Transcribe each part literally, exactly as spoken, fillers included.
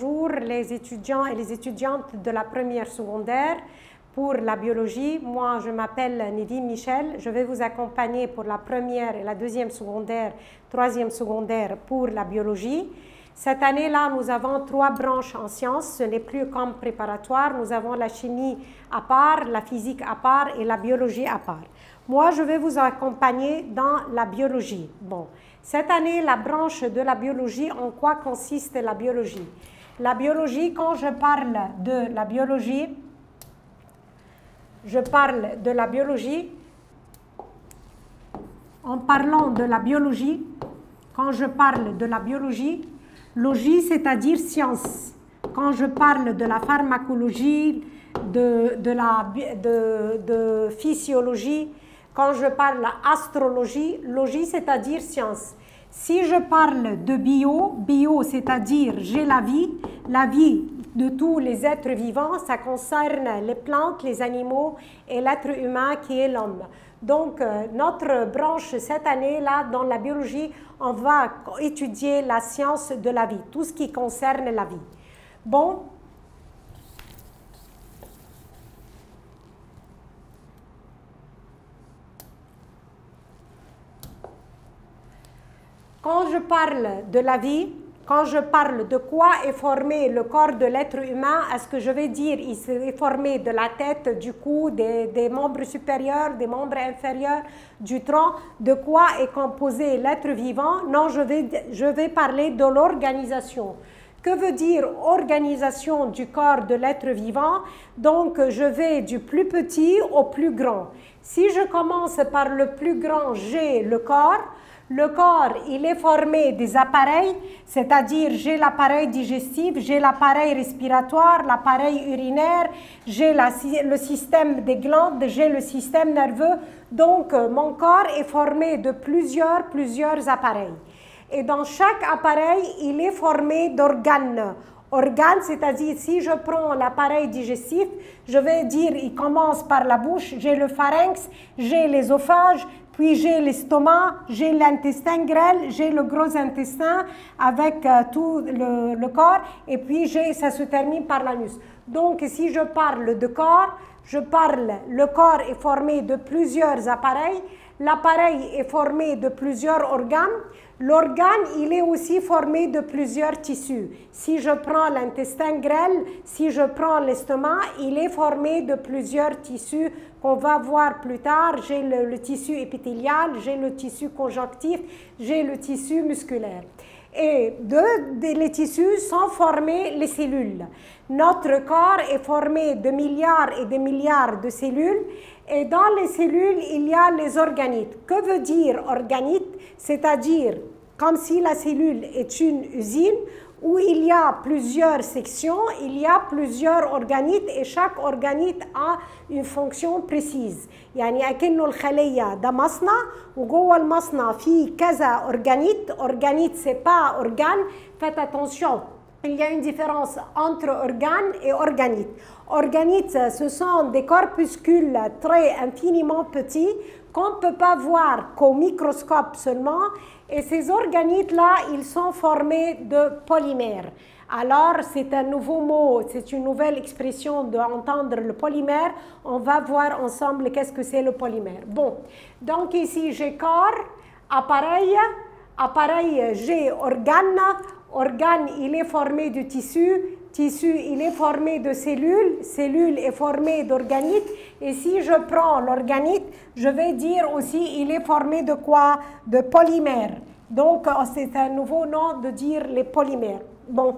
bonjour les étudiants et les étudiantes de la première secondaire pour la biologie. Moi, je m'appelle Nedine Michel. Je vais vous accompagner pour la première et la deuxième secondaire, troisième secondaire pour la biologie. Cette année-là, nous avons trois branches en sciences. Ce n'est plus comme préparatoire. Nous avons la chimie à part, la physique à part et la biologie à part. Moi, je vais vous accompagner dans la biologie. Bon, cette année, la branche de la biologie, en quoi consiste la biologie? La biologie, quand je parle de la biologie, je parle de la biologie, en parlant de la biologie, quand je parle de la biologie, logie, c'est-à-dire science. Quand je parle de la pharmacologie, de, de, la, de, de physiologie, quand je parle astrologie, logie, c'est-à-dire science. Si je parle de bio, bio, c'est-à-dire j'ai la vie, la vie de tous les êtres vivants, ça concerne les plantes, les animaux et l'être humain qui est l'homme. Donc, euh, notre branche cette année-là, dans la biologie, on va étudier la science de la vie, tout ce qui concerne la vie. Bon. Quand je parle de la vie, quand je parle de quoi est formé le corps de l'être humain, est-ce que je vais dire il est formé de la tête, du cou, des, des membres supérieurs, des membres inférieurs, du tronc, de quoi est composé l'être vivant? Non, je vais, je vais parler de l'organisation. Que veut dire organisation du corps de l'être vivant? Donc, je vais du plus petit au plus grand. Si je commence par le plus grand, j'ai le corps. Le corps, il est formé des appareils, c'est-à-dire j'ai l'appareil digestif, j'ai l'appareil respiratoire, l'appareil urinaire, j'ai le système des glandes, j'ai le système nerveux. Donc, mon corps est formé de plusieurs, plusieurs appareils. Et dans chaque appareil, il est formé d'organes. Organes, c'est-à-dire si je prends l'appareil digestif, je vais dire, il commence par la bouche, j'ai le pharynx, j'ai l'ésophage, puis j'ai l'estomac, j'ai l'intestin grêle, j'ai le gros intestin avec euh, tout le, le corps, et puis ça se termine par l'anus. Donc, si je parle de corps, je parle, le corps est formé de plusieurs appareils, l'appareil est formé de plusieurs organes, l'organe, il est aussi formé de plusieurs tissus. Si je prends l'intestin grêle, si je prends l'estomac, il est formé de plusieurs tissus qu'on va voir plus tard. J'ai le, le tissu épithélial, j'ai le tissu conjonctif, j'ai le tissu musculaire. Et de, de les tissus sont formés les cellules. Notre corps est formé de milliards et de milliards de cellules. Et dans les cellules, il y a les organites. Que veut dire organite? C'est-à-dire comme si la cellule est une usine où il y a plusieurs sections, il y a plusieurs organites et chaque organite a une fonction précise. يعني أكنه الخلية ده مصنع وجوه المصنع في كذا organite. Organite c'est pas organe. Faites attention. Il y a une différence entre organes et organites. Organites, ce sont des corpuscules très infiniment petits qu'on ne peut pas voir qu'au microscope seulement. Et ces organites-là, ils sont formés de polymères. Alors, c'est un nouveau mot, c'est une nouvelle expression d'entendre le polymère. On va voir ensemble qu'est-ce que c'est le polymère. Bon, donc ici, j'ai corps, appareil, appareil, j'ai organe. Organe, il est formé de tissu, tissu, il est formé de cellules, cellule est formée d'organites, et si je prends l'organite, je vais dire aussi, il est formé de quoi? De polymères. Donc, c'est un nouveau nom de dire les polymères. Bon,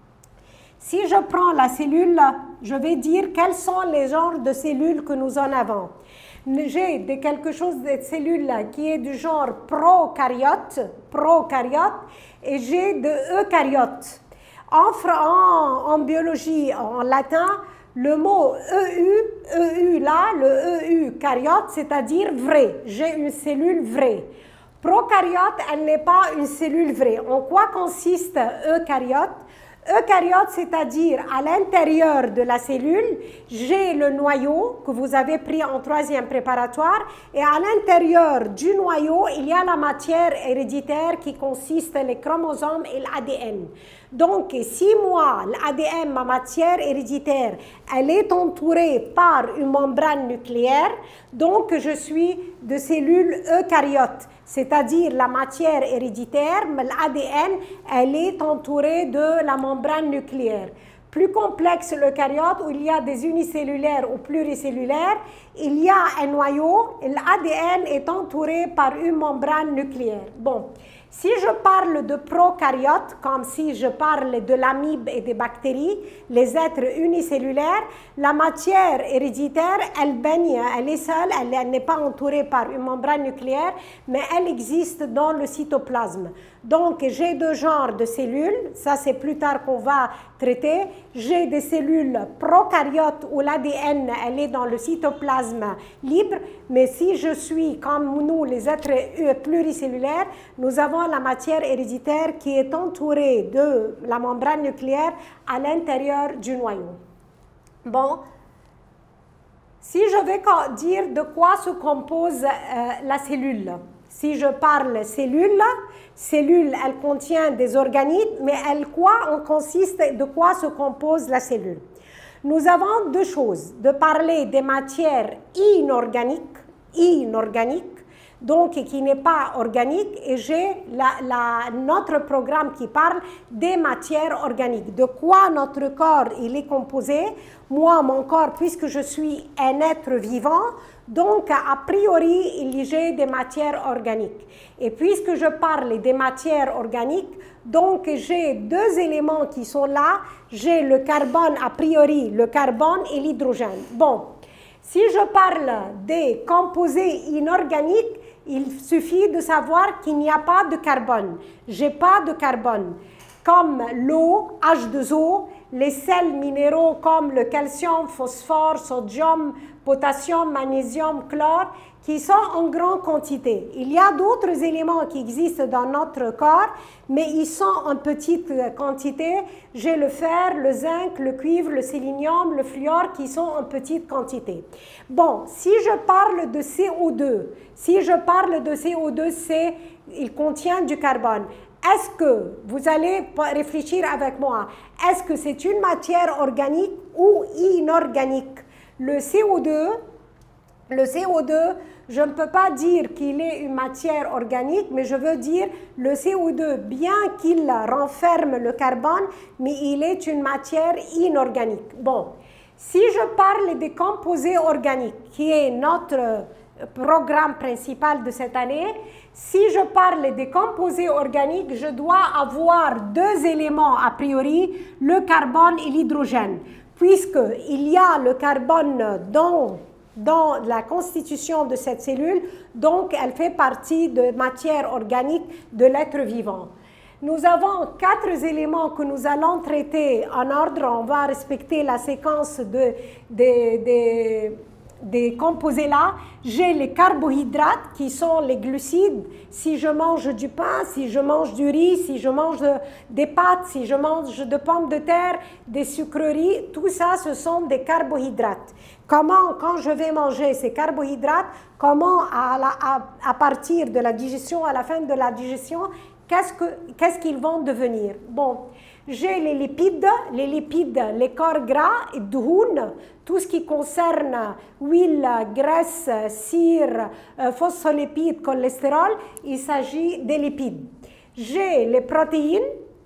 si je prends la cellule, je vais dire quels sont les genres de cellules que nous en avons. J'ai de quelque chose de cellules qui est du genre prokaryote, prokaryote, et j'ai de eukaryotes. En, en, en biologie, en latin, le mot E U, E U là, le E U karyote, c'est-à-dire vrai. J'ai une cellule vraie. Prokaryote, elle n'est pas une cellule vraie. En quoi consiste eukaryote? Eukaryote, c'est-à-dire à, à l'intérieur de la cellule, j'ai le noyau que vous avez pris en troisième préparatoire et à l'intérieur du noyau, il y a la matière héréditaire qui consiste les chromosomes et l'A D N. Donc, si moi, l'A D N, ma matière héréditaire, elle est entourée par une membrane nucléaire, donc je suis de cellules eucaryotes, c'est-à-dire la matière héréditaire, mais l'A D N, elle est entourée de la membrane nucléaire. Plus complexe l'eucaryote, où il y a des unicellulaires ou pluricellulaires, il y a un noyau et l'A D N est entouré par une membrane nucléaire. Bon, si je parle de prokaryotes, comme si je parle de l'amibe et des bactéries, les êtres unicellulaires, la matière héréditaire, elle baigne, elle est seule, elle, elle n'est pas entourée par une membrane nucléaire, mais elle existe dans le cytoplasme. Donc, j'ai deux genres de cellules, ça c'est plus tard qu'on va traiter. J'ai des cellules prokaryotes où l'A D N, elle est dans le cytoplasme libre, mais si je suis comme nous, les êtres pluricellulaires, nous avons la matière héréditaire qui est entourée de la membrane nucléaire à l'intérieur du noyau. Bon, si je vais dire de quoi se compose euh, la cellule, si je parle cellule, cellule, elle contient des organites, mais elle, quoi en consiste, de quoi se compose la cellule? Nous avons deux choses, de parler des matières inorganiques, inorganiques, donc qui n'est pas organique, et j'ai la, la, notre programme qui parle des matières organiques. De quoi notre corps il est composé? Moi, mon corps, puisque je suis un être vivant, donc a priori, j'ai des matières organiques. Et puisque je parle des matières organiques, donc j'ai deux éléments qui sont là. J'ai le carbone, a priori, le carbone et l'hydrogène. Bon, si je parle des composés inorganiques, il suffit de savoir qu'il n'y a pas de carbone. Je n'ai pas de carbone. Comme l'eau, H deux O, les sels minéraux comme le calcium, phosphore, sodium, potassium, magnésium, chlore, qui sont en grande quantité. Il y a d'autres éléments qui existent dans notre corps, mais ils sont en petite quantité. J'ai le fer, le zinc, le cuivre, le sélénium, le fluor qui sont en petite quantité. Bon, si je parle de C O deux, si je parle de C O deux, c'est, il contient du carbone. Est-ce que, vous allez réfléchir avec moi, est-ce que c'est une matière organique ou inorganique? Le C O deux, le C O deux, je ne peux pas dire qu'il est une matière organique, mais je veux dire le C O deux, bien qu'il renferme le carbone, mais il est une matière inorganique. Bon, si je parle des composés organiques, qui est notre programme principal de cette année, si je parle des composés organiques, je dois avoir deux éléments a priori, le carbone et l'hydrogène, puisqu'il y a le carbone dans, dans la constitution de cette cellule, donc elle fait partie de matière organique de l'être vivant. Nous avons quatre éléments que nous allons traiter en ordre, on va respecter la séquence de, de, de des composés là. J'ai les carbohydrates qui sont les glucides. Si je mange du pain, si je mange du riz, si je mange de, des pâtes, si je mange de pommes de terre, des sucreries, tout ça ce sont des carbohydrates. Comment, quand je vais manger ces carbohydrates, comment à, la, à, à partir de la digestion, à la fin de la digestion, qu'est-ce que, qu'est-ce qu'ils vont devenir? Bon, j'ai les lipides, les lipides, les corps gras et douhoun, tout ce qui concerne huile, graisse, cire, euh, phospholipides, cholestérol, il s'agit des lipides. J'ai les protéines.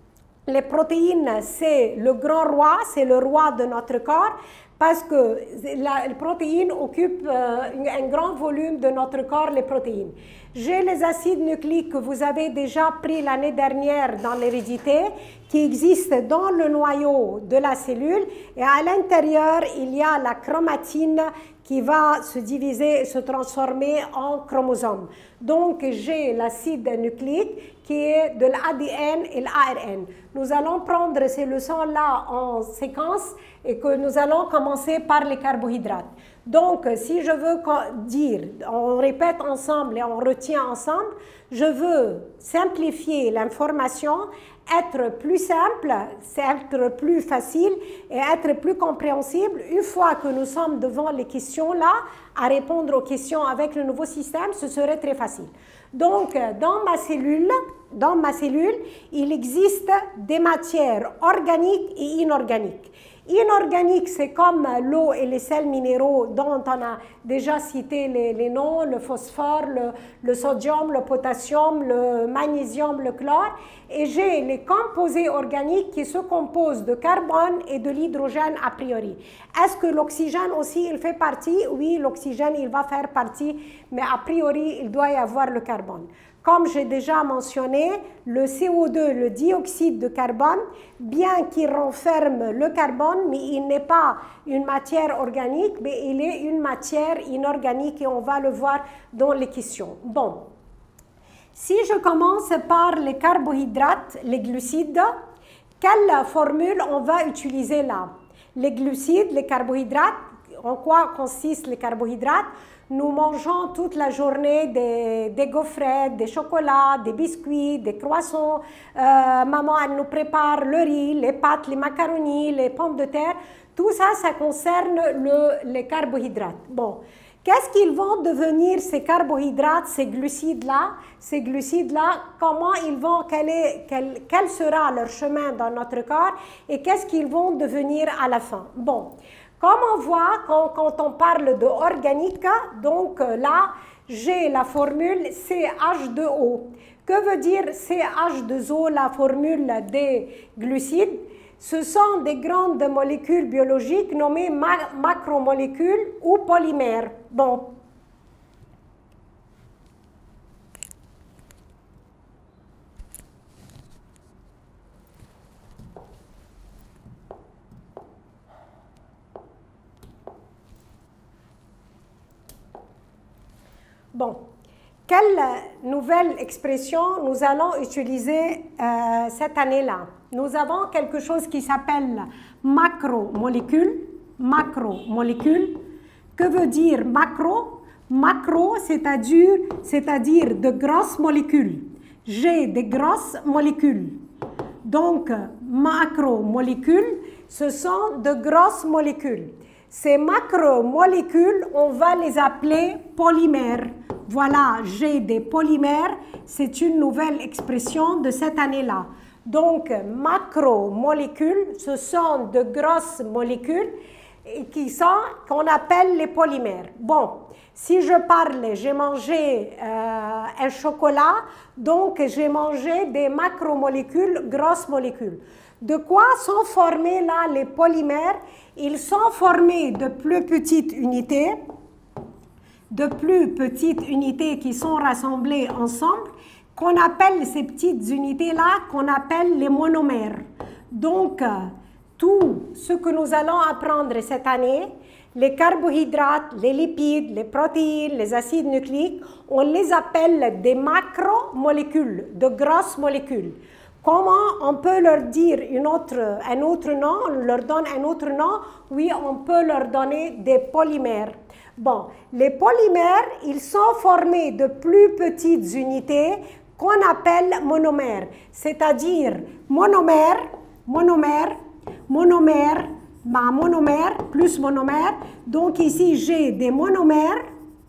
Les protéines, c'est le grand roi, c'est le roi de notre corps, parce que la, les protéines occupent euh, un grand volume de notre corps, les protéines. J'ai les acides nucléiques que vous avez déjà pris l'année dernière dans l'hérédité, qui existent dans le noyau de la cellule, et à l'intérieur, il y a la chromatine qui va se diviser et se transformer en chromosomes. Donc, j'ai l'acide nucléique qui est de l'A D N et l'A R N. Nous allons prendre ces leçons-là en séquence et que nous allons commencer par les carbohydrates. Donc, si je veux dire, on répète ensemble et on retient ensemble, je veux simplifier l'information, être plus simple, être plus facile et être plus compréhensible. Une fois que nous sommes devant les questions là, à répondre aux questions avec le nouveau système, ce serait très facile. Donc, dans ma cellule, dans ma cellule, il existe des matières organiques et inorganiques. Inorganique, c'est comme l'eau et les sels minéraux dont on a déjà cité les, les noms, le phosphore, le, le sodium, le potassium, le magnésium, le chlore. Et j'ai les composés organiques qui se composent de carbone et de l'hydrogène a priori. Est-ce que l'oxygène aussi, il fait partie? Oui, l'oxygène, il va faire partie, mais a priori, il doit y avoir le carbone. Comme j'ai déjà mentionné, le C O deux, le dioxyde de carbone, bien qu'il renferme le carbone, mais il n'est pas une matière organique, mais il est une matière inorganique et on va le voir dans les questions. Bon, si je commence par les carbohydrates, les glucides, quelle formule on va utiliser là? Les glucides, les carbohydrates, en quoi consistent les carbohydrates? Nous mangeons toute la journée des, des gaufrettes, des chocolats, des biscuits, des croissants. Euh, maman, elle nous prépare le riz, les pâtes, les macaronis, les pommes de terre. Tout ça, ça concerne le, les carbohydrates. Bon, qu'est-ce qu'ils vont devenir ces carbohydrates, ces glucides-là? Ces glucides-là, comment ils vont, quel, est, quel, quel sera leur chemin dans notre corps et qu'est-ce qu'ils vont devenir à la fin? Bon. Comme on voit, quand, quand on parle de organique, donc là, j'ai la formule C H deux O. Que veut dire C H deux O, la formule des glucides? Ce sont des grandes molécules biologiques nommées ma macromolécules ou polymères. Bon. Bon, quelle nouvelle expression nous allons utiliser euh, cette année-là? Nous avons quelque chose qui s'appelle macromolécule. Macromolécule. Que veut dire macro? Macro, c'est-à-dire c'est-à-dire de grosses molécules. J'ai des grosses molécules. Donc, macromolécules, ce sont de grosses molécules. Ces macromolécules, on va les appeler polymères. Voilà, j'ai des polymères, c'est une nouvelle expression de cette année-là. Donc, macromolécules, ce sont de grosses molécules qui sont, qu'on appelle les polymères. Bon, si je parle, j'ai mangé euh, un chocolat, donc j'ai mangé des macromolécules, grosses molécules. De quoi sont formés là les polymères? Ils sont formés de plus petites unités, de plus petites unités qui sont rassemblées ensemble, qu'on appelle ces petites unités-là, qu'on appelle les monomères. Donc, tout ce que nous allons apprendre cette année, les carbohydrates, les lipides, les protéines, les acides nucléiques, on les appelle des macromolécules, de grosses molécules. Comment on peut leur dire une autre, un autre nom, on leur donne un autre nom? Oui, on peut leur donner des polymères. Bon, les polymères, ils sont formés de plus petites unités qu'on appelle monomères, c'est-à-dire monomère, monomère, monomère, bah, monomère plus monomère. Donc ici, j'ai des monomères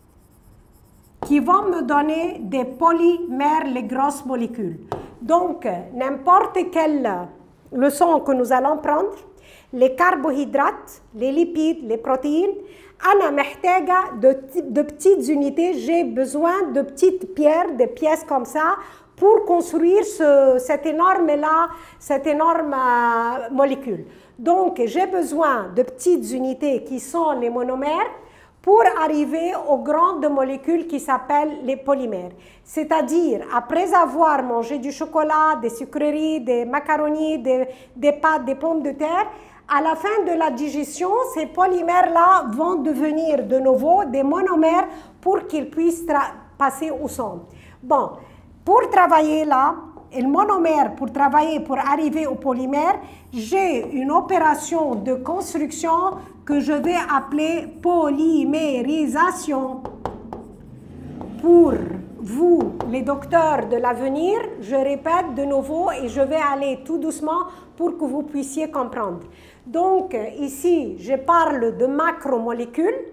qui vont me donner des polymères, les grosses molécules. Donc, n'importe quelle leçon que nous allons prendre, les carbohydrates, les lipides, les protéines, أنا محتاجة de, de petites unités, j'ai besoin de petites pierres, des pièces comme ça, pour construire ce, cette énorme-là, cette énorme euh, molécule. Donc, j'ai besoin de petites unités qui sont les monomères pour arriver aux grandes molécules qui s'appellent les polymères. C'est-à-dire, après avoir mangé du chocolat, des sucreries, des macaronis, des, des pâtes, des pommes de terre, à la fin de la digestion, ces polymères-là vont devenir de nouveau des monomères pour qu'ils puissent passer au sang. Bon, pour travailler là, le monomère, pour travailler, pour arriver au polymère, j'ai une opération de construction que je vais appeler polymérisation. Pour vous, les docteurs de l'avenir, je répète de nouveau et je vais aller tout doucement pour que vous puissiez comprendre. Donc, ici, je parle de macromolécules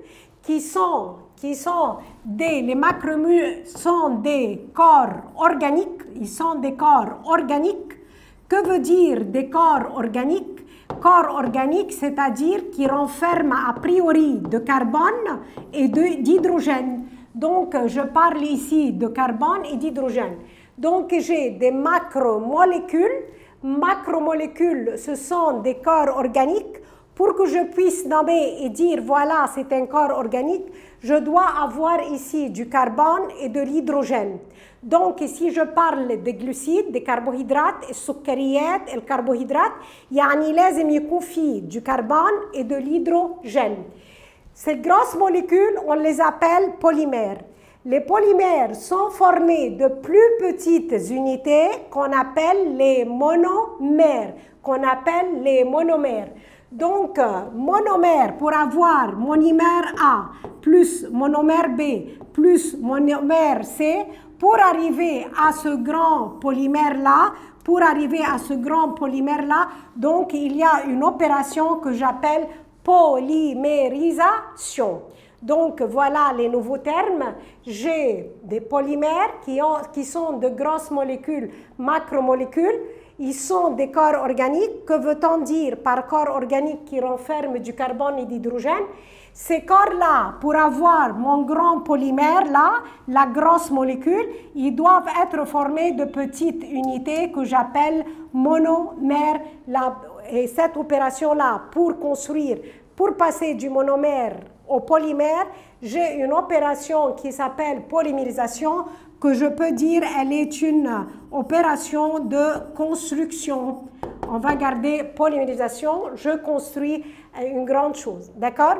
qui sont, qui sont des, les macromolécules sont des corps organiques, ils sont des corps organiques. Que veut dire des corps organiques? Corps organique, c'est-à-dire qui renferment a priori de carbone et d'hydrogène. Donc, je parle ici de carbone et d'hydrogène. Donc, j'ai des macromolécules. Macromolécules, ce sont des corps organiques. Pour que je puisse nommer et dire, voilà, c'est un corps organique, je dois avoir ici du carbone et de l'hydrogène. Donc, si je parle des glucides, des carbohydrates, السكريات, et le carbohydrate, يعني لازم يكون فيه du carbone et de l'hydrogène. Ces grosses molécules, on les appelle polymères. Les polymères sont formés de plus petites unités qu'on appelle les monomères, qu'on appelle les monomères. Donc, monomère, pour avoir monomère A plus monomère B plus monomère C, pour arriver à ce grand polymère-là, pour arriver à ce grand polymère-là, donc il y a une opération que j'appelle polymérisation. Donc, voilà les nouveaux termes. J'ai des polymères qui, ont, qui sont de grosses molécules, macromolécules. Ils sont des corps organiques. Que veut-on dire par corps organique qui renferme du carbone et d'hydrogène? Ces corps-là, pour avoir mon grand polymère-là, la grosse molécule, ils doivent être formés de petites unités que j'appelle monomères. Et cette opération-là, pour construire, pour passer du monomère au polymère, j'ai une opération qui s'appelle polymérisation, que je peux dire, elle est une opération de construction. On va garder polymérisation, je construis une grande chose, d'accord?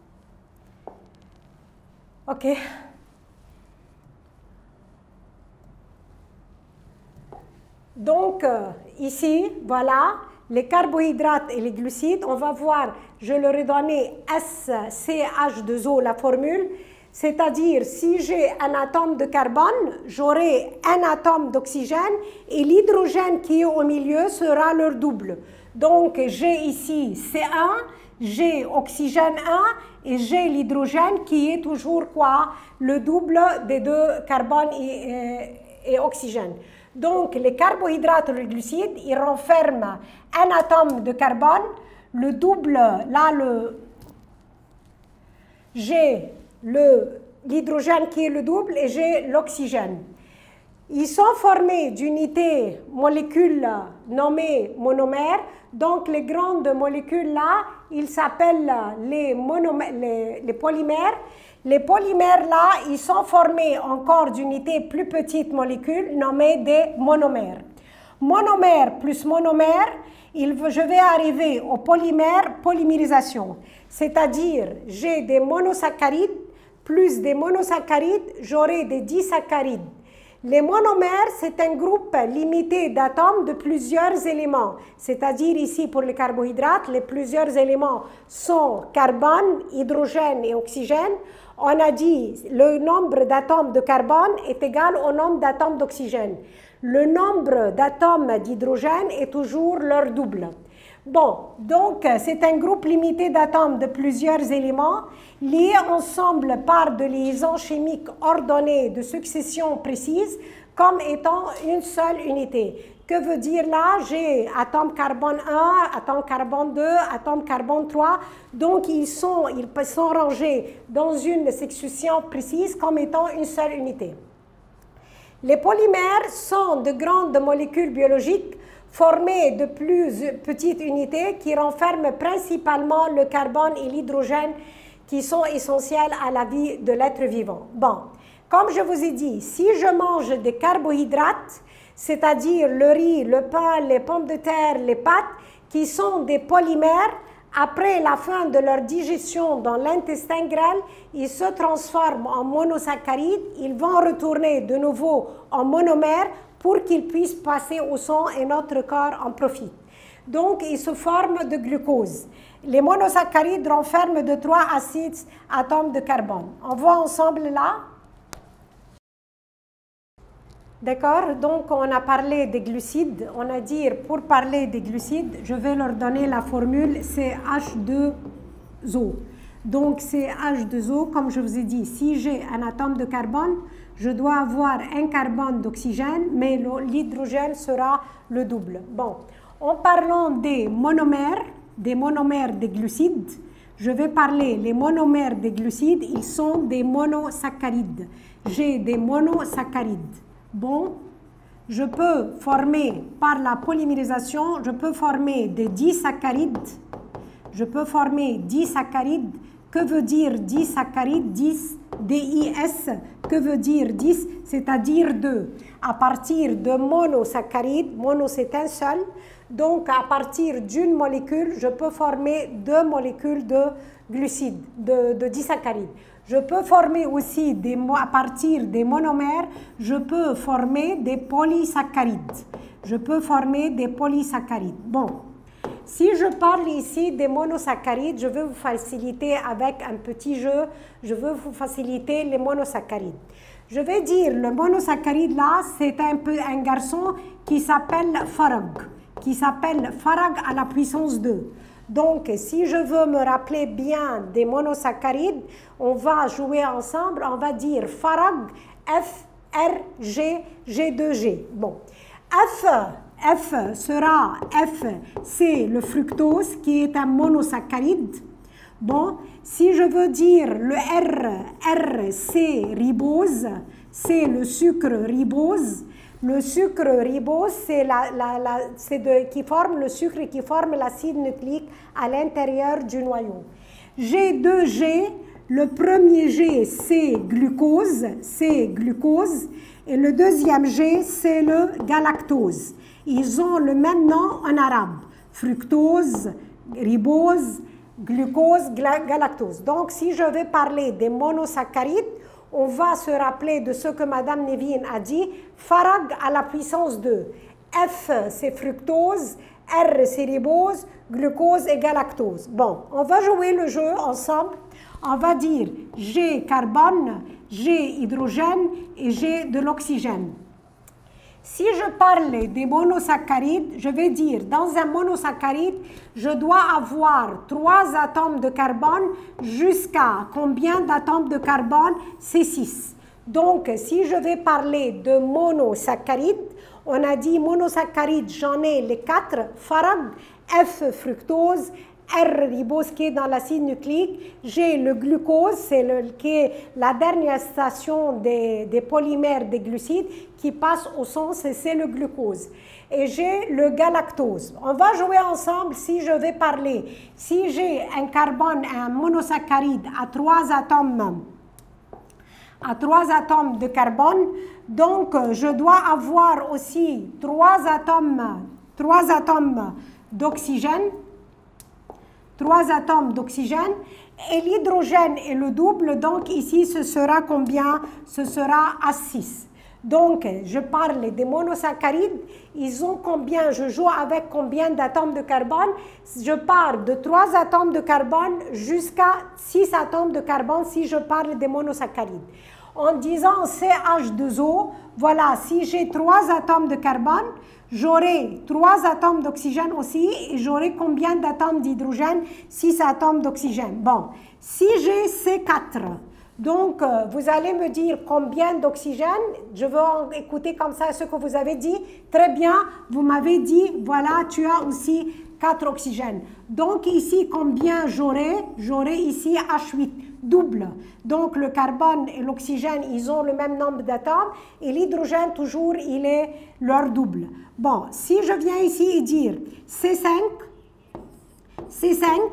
Ok. Donc, euh, ici, voilà, les carbohydrates et les glucides, on va voir, je leur ai donné S C H deux O, la formule, c'est-à-dire si j'ai un atome de carbone, j'aurai un atome d'oxygène et l'hydrogène qui est au milieu sera leur double. Donc, j'ai ici C un, j'ai oxygène un et j'ai l'hydrogène qui est toujours quoi? Le double des deux, carbone et, et, et oxygène. Donc, les carbohydrates et les glucides, ils renferment un atome de carbone, le double, là, le, j'ai l'hydrogène qui est le double et j'ai l'oxygène. Ils sont formés d'unités molécules nommées monomères. Donc, les grandes molécules-là, ils s'appellent les, les, les polymères. Les polymères-là, ils sont formés encore d'unités plus petites molécules nommées des monomères. Monomère plus monomère, il, je vais arriver au polymère polymérisation. C'est-à-dire, j'ai des monosaccharides plus des monosaccharides, j'aurai des disaccharides. Les monomères, c'est un groupe limité d'atomes de plusieurs éléments. C'est-à-dire ici, pour les carbohydrates, les plusieurs éléments sont carbone, hydrogène et oxygène. On a dit le nombre d'atomes de carbone est égal au nombre d'atomes d'oxygène. Le nombre d'atomes d'hydrogène est toujours leur double. Bon, donc c'est un groupe limité d'atomes de plusieurs éléments liés ensemble par de liaisons chimiques ordonnées de succession précise comme étant une seule unité. Que veut dire là? J'ai atome carbone un, atome carbone deux, atome carbone trois. Donc ils sont, ils sont rangés dans une succession précise comme étant une seule unité. Les polymères sont de grandes molécules biologiques formées de plus petites unités qui renferment principalement le carbone et l'hydrogène qui sont essentiels à la vie de l'être vivant. Bon, comme je vous ai dit, si je mange des carbohydrates, c'est-à-dire le riz, le pain, les pommes de terre, les pâtes, qui sont des polymères, après la fin de leur digestion dans l'intestin grêle, ils se transforment en monosaccharides, ils vont retourner de nouveau en monomères pour qu'ils puissent passer au sang et notre corps en profite. Donc, ils se forment de glucose. Les monosaccharides renferment de trois à six atomes de carbone. On voit ensemble là. D'accord? Donc, on a parlé des glucides. On a dit, pour parler des glucides, je vais leur donner la formule C H deux O. Donc, c'est H deux O, comme je vous ai dit, si j'ai un atome de carbone, je dois avoir un carbone d'oxygène, mais l'hydrogène sera le double. Bon, en parlant des monomères, des monomères des glucides, je vais parler, les monomères des glucides, ils sont des monosaccharides. J'ai des monosaccharides. Bon, je peux former, par la polymérisation, je peux former des disaccharides. Je peux former disaccharides. Que veut dire disaccharides? dix, D I S. Que veut dire dix? C'est-à-dire deux. À partir de monosaccharides, mono c'est un seul, donc à partir d'une molécule, je peux former deux molécules de glucides, de, de disaccharides. Je peux former aussi, des, à partir des monomères, je peux former des polysaccharides. Je peux former des polysaccharides. Bon, si je parle ici des monosaccharides, je veux vous faciliter avec un petit jeu, je veux vous faciliter les monosaccharides. Je vais dire, le monosaccharide là, c'est un peu un garçon qui s'appelle Farag, qui s'appelle Farag à la puissance deux. Donc, si je veux me rappeler bien des monosaccharides, on va jouer ensemble, on va dire Farag, F, R, G, G deux G. Bon, F, F sera, F, c'est le fructose qui est un monosaccharide. Bon, si je veux dire le R, R, c'est ribose, c'est le sucre ribose. Le sucre ribose, c'est la, la, la, de, qui forme le sucre qui forme l'acide nucléique à l'intérieur du noyau. G deux G, le premier G, c'est glucose, c'est glucose, et le deuxième G, c'est le galactose. Ils ont le même nom en arabe, fructose, ribose, glucose, galactose. Donc, si je vais parler des monosaccharides, on va se rappeler de ce que Madame Nevin a dit, Farag à la puissance deux. F, c'est fructose, R, c'est ribose, glucose et galactose. Bon, on va jouer le jeu ensemble. On va dire G carbone, G hydrogène et G de l'oxygène. Si je parle des monosaccharides, je vais dire, dans un monosaccharide, je dois avoir trois atomes de carbone jusqu'à combien d'atomes de carbone? C'est six. Donc, si je vais parler de monosaccharides, on a dit monosaccharides, j'en ai les quatre, Farag, F, fructose, R, ribose qui est dans l'acide nucléique, G, le glucose, c'est le, qui est la dernière station des, des polymères des glucides qui passe au sang, c'est le glucose. Et j'ai le galactose. On va jouer ensemble si je vais parler. Si j'ai un carbone, un monosaccharide à trois atomes, à trois atomes de carbone, donc je dois avoir aussi trois atomes, trois atomes d'oxygène, trois atomes d'oxygène, et l'hydrogène est le double, donc ici ce sera combien? Ce sera à six. Donc, je parle des monosaccharides, ils ont combien? Je joue avec combien d'atomes de carbone? Je pars de trois atomes de carbone jusqu'à six atomes de carbone si je parle des monosaccharides. En disant C H deux O, voilà, si j'ai trois atomes de carbone, j'aurai trois atomes d'oxygène aussi et j'aurai combien d'atomes d'hydrogène? six atomes d'oxygène. Bon, si j'ai C quatre, donc euh, vous allez me dire combien d'oxygène? Je veux en écouter comme ça ce que vous avez dit. Très bien, vous m'avez dit, voilà, tu as aussi quatre oxygènes. Donc ici, combien j'aurai? J'aurai ici H huit, double. Donc le carbone et l'oxygène, ils ont le même nombre d'atomes et l'hydrogène, toujours, il est leur double. Bon, si je viens ici et dire C cinq, C cinq,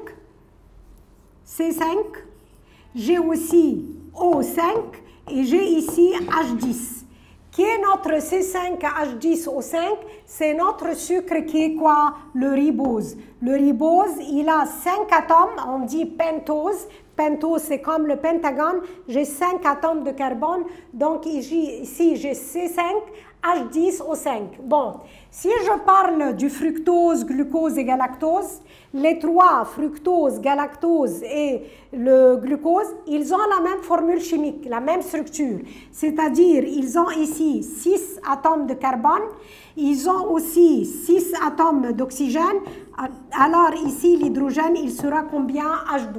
C cinq, j'ai aussi O cinq et j'ai ici H dix. Qui est notre C cinq H dix O cinq? C'est notre sucre qui est quoi? Le ribose. Le ribose, il a cinq atomes, on dit pentose. Pentose, c'est comme le pentagone. J'ai cinq atomes de carbone. Donc ici, j'ai C cinq H dix O cinq. Bon, si je parle du fructose, glucose et galactose, les trois, fructose, galactose et le glucose, ils ont la même formule chimique, la même structure. C'est-à-dire, ils ont ici six atomes de carbone, ils ont aussi six atomes d'oxygène. Alors ici, l'hydrogène, il sera combien? H douze.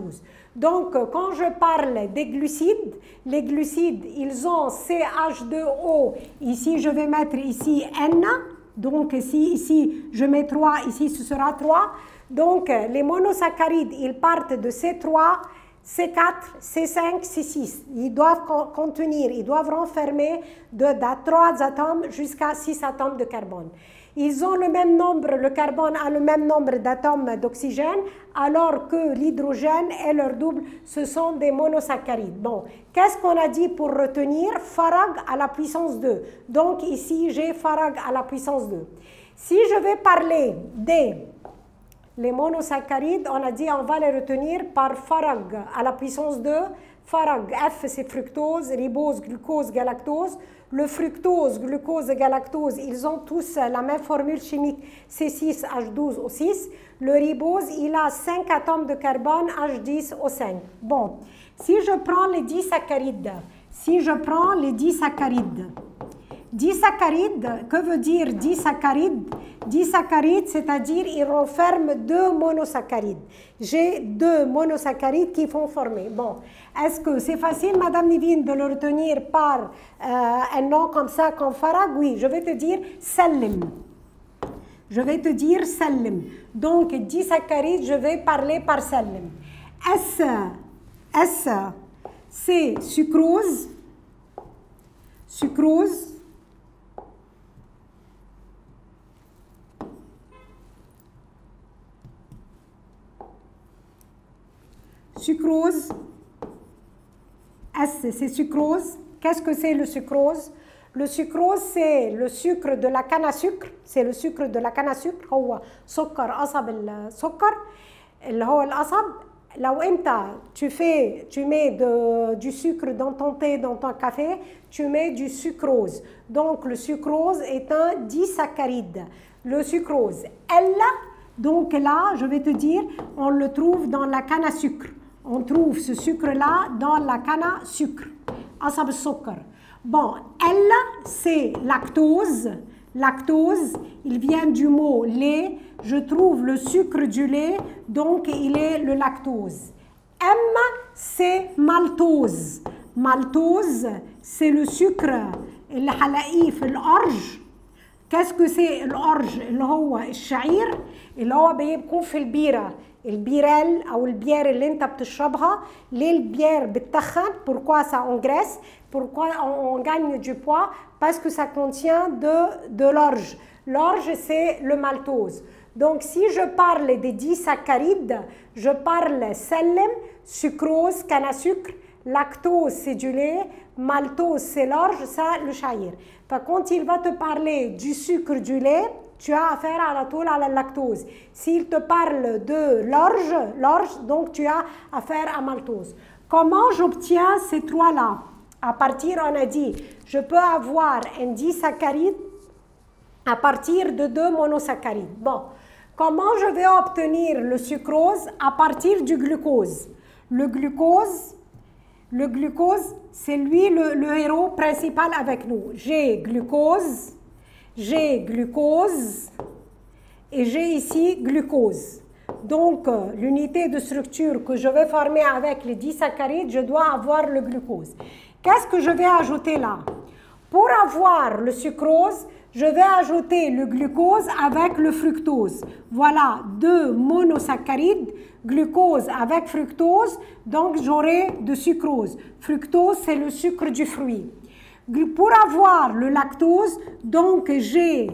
Donc, quand je parle des glucides, les glucides, ils ont C H deux O. Ici, je vais mettre ici N. Donc, si ici, je mets trois, ici, ce sera trois. Donc, les monosaccharides, ils partent de C trois, C quatre, C cinq, C six. Ils doivent contenir, ils doivent renfermer de, de trois atomes jusqu'à six atomes de carbone. Ils ont le même nombre, le carbone a le même nombre d'atomes d'oxygène, alors que l'hydrogène et leur double, ce sont des monosaccharides. Bon, qu'est-ce qu'on a dit pour retenir? Farag à la puissance deux. Donc ici, j'ai Farag à la puissance deux. Si je vais parler des les monosaccharides, on a dit on va les retenir par Farag à la puissance deux. Farag, F c'est fructose, ribose, glucose, galactose. Le fructose, glucose et galactose, ils ont tous la même formule chimique C six H douze O six. Le ribose, il a cinq atomes de carbone H dix O cinq. Bon, si je prends les disaccharides, si je prends les disaccharides, disaccharides, que veut dire disaccharides? Disaccharides, c'est-à-dire ils renferment deux monosaccharides. J'ai deux monosaccharides qui font former. Bon, est-ce que c'est facile, Madame Nivine, de le retenir par euh, un nom comme ça, comme Farag? Oui, je vais te dire Salim. Je vais te dire Salim. Donc, disaccharides, je vais parler par Salim. S, S, c'est sucrose, sucrose. Sucrose, S c'est sucrose. Qu'est-ce que c'est le sucrose? Le sucrose c'est le sucre de la canne à sucre, c'est le sucre de la canne à sucre. هو سكر قصب السكر اللي هو القصب. لو انت tu fais tu mets de, du sucre dans ton thé, dans ton café, tu mets du sucrose. Donc le sucrose est un disaccharide. Le sucrose, elle, donc là, je vais te dire, on le trouve dans la canne à sucre. On trouve ce sucre-là dans la canne à sucre. Asab al-sukkar. Bon, elle, c'est lactose. Lactose, il vient du mot lait. Je trouve le sucre du lait, donc il est le lactose. M, c'est maltose. Maltose, c'est le sucre. الحلقيف الأرج. Qu'est-ce que c'est الأرج؟ اللي هو الشعير اللي هو بيكون في البيرة. البيرال او البيار اللي انت بتشربها. ليه البيار بتخن؟ pourquoi ça engraisse? pourquoi on, on gagne du poids? Parce que ça contient de, de l'orge. L'orge c'est le maltose. Donc si je parle des disaccharides, je parle sellem, sucrose, canne à sucre, lactose c'est du lait, maltose c'est l'orge, ça le sha'ir. Quand il va te parler du sucre du lait, tu as affaire à la toule à la lactose. S'il te parle de l'orge, l'orge, donc tu as affaire à maltose. Comment j'obtiens ces trois-là? À partir, on a dit, je peux avoir un disaccharide à partir de deux monosaccharides. Bon, comment je vais obtenir le sucrose? À partir du glucose. Le glucose, le glucose, c'est lui le, le héros principal avec nous. J'ai glucose, j'ai glucose et j'ai ici glucose. Donc, euh, l'unité de structure que je vais former avec les disaccharides, je dois avoir le glucose. Qu'est-ce que je vais ajouter là? Pour avoir le sucrose, je vais ajouter le glucose avec le fructose. Voilà, deux monosaccharides, glucose avec fructose, donc j'aurai de sucrose. Fructose, c'est le sucre du fruit. Pour avoir le lactose, donc j'ai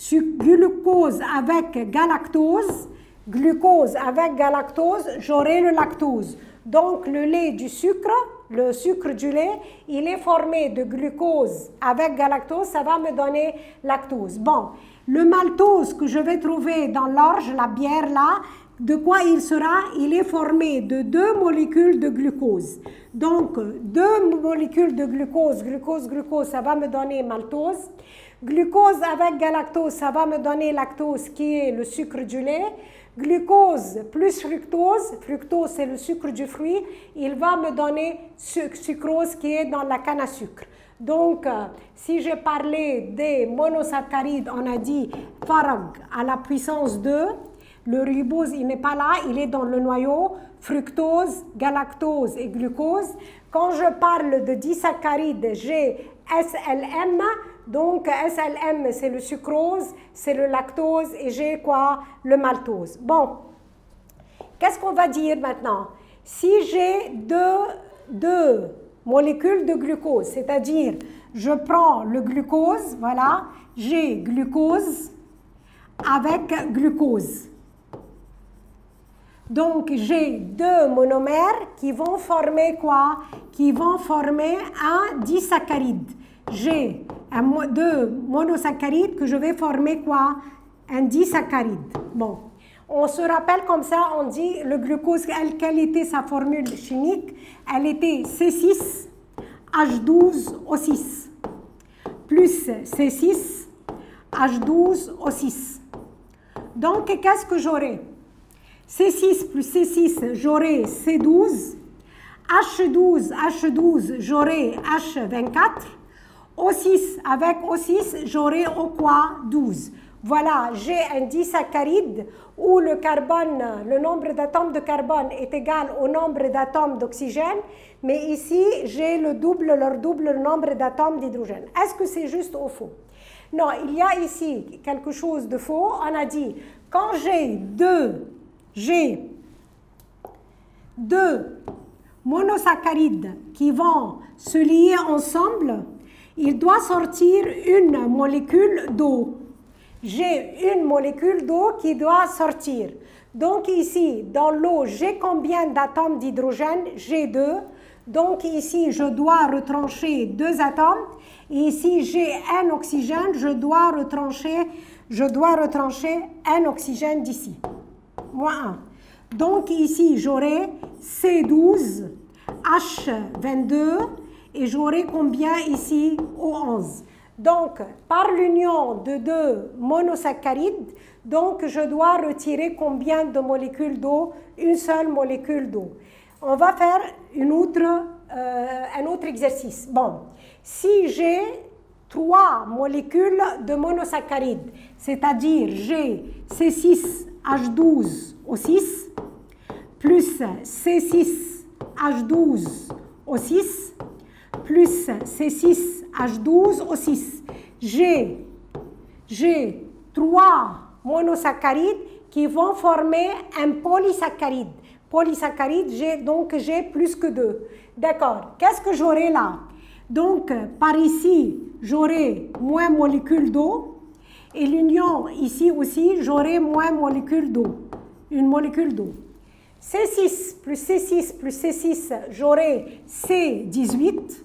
glucose avec galactose, glucose avec galactose, j'aurai le lactose. Donc le lait du sucre, le sucre du lait, il est formé de glucose avec galactose, ça va me donner lactose. Bon, le maltose que je vais trouver dans l'orge, la bière là, de quoi il sera? Il est formé de deux molécules de glucose. Donc, deux molécules de glucose, glucose, glucose, ça va me donner maltose. Glucose avec galactose, ça va me donner lactose qui est le sucre du lait. Glucose plus fructose, fructose c'est le sucre du fruit, il va me donner sucrose qui est dans la canne à sucre. Donc, euh, si j'ai parlé des monosaccharides, on a dit Farag à la puissance deux. Le ribose, il n'est pas là, il est dans le noyau. fructose, galactose et glucose. Quand je parle de disaccharides, j'ai S L M. Donc, S L M, c'est le sucrose, c'est le lactose et j'ai quoi? Le maltose. Bon, qu'est-ce qu'on va dire maintenant? Si j'ai deux, deux molécules de glucose, c'est-à-dire, je prends le glucose, voilà, j'ai glucose avec glucose. Donc, j'ai deux monomères qui vont former quoi? Qui vont former un disaccharide. J'ai deux monosaccharides que je vais former quoi? Un disaccharide. Bon, on se rappelle comme ça, on dit le glucose, elle, quelle était sa formule chimique? Elle était C six H douze O six plus C six H douze O six. Donc, qu'est-ce que j'aurai? C six plus C six, j'aurai C douze. H douze, H douze, j'aurai H vingt-quatre. O six, avec O six, j'aurai O quoi? douze. Voilà, j'ai un disaccharide où le carbone, le nombre d'atomes de carbone est égal au nombre d'atomes d'oxygène, mais ici, j'ai le double, leur double nombre d'atomes d'hydrogène. Est-ce que c'est juste ou faux? Non, il y a ici quelque chose de faux. On a dit, quand j'ai deux, j'ai deux monosaccharides qui vont se lier ensemble, il doit sortir une molécule d'eau. J'ai une molécule d'eau qui doit sortir. Donc ici, dans l'eau, j'ai combien d'atomes d'hydrogène? J'ai deux. Donc ici, je dois retrancher deux atomes. Et ici, j'ai un oxygène, je dois retrancher, je dois retrancher un oxygène d'ici. Moins un. Donc ici, j'aurai C douze, H vingt-deux, et j'aurai combien ici? O onze. Donc, par l'union de deux monosaccharides, donc je dois retirer combien de molécules d'eau? Une seule molécule d'eau. On va faire une autre, euh, un autre exercice. Bon, si j'ai trois molécules de monosaccharides, c'est-à-dire j'ai C six H douze O six plus C six H douze O six plus C six H douze O six. J'ai, j'ai trois monosaccharides qui vont former un polysaccharide. Polysaccharide, j'ai, donc j'ai plus que deux. D'accord. Qu'est-ce que j'aurai là? Donc, par ici, j'aurai moins molécules d'eau. Et l'union, ici aussi, j'aurai moins molécules d'eau. Une molécule d'eau. C six plus C six plus C six, j'aurai C dix-huit.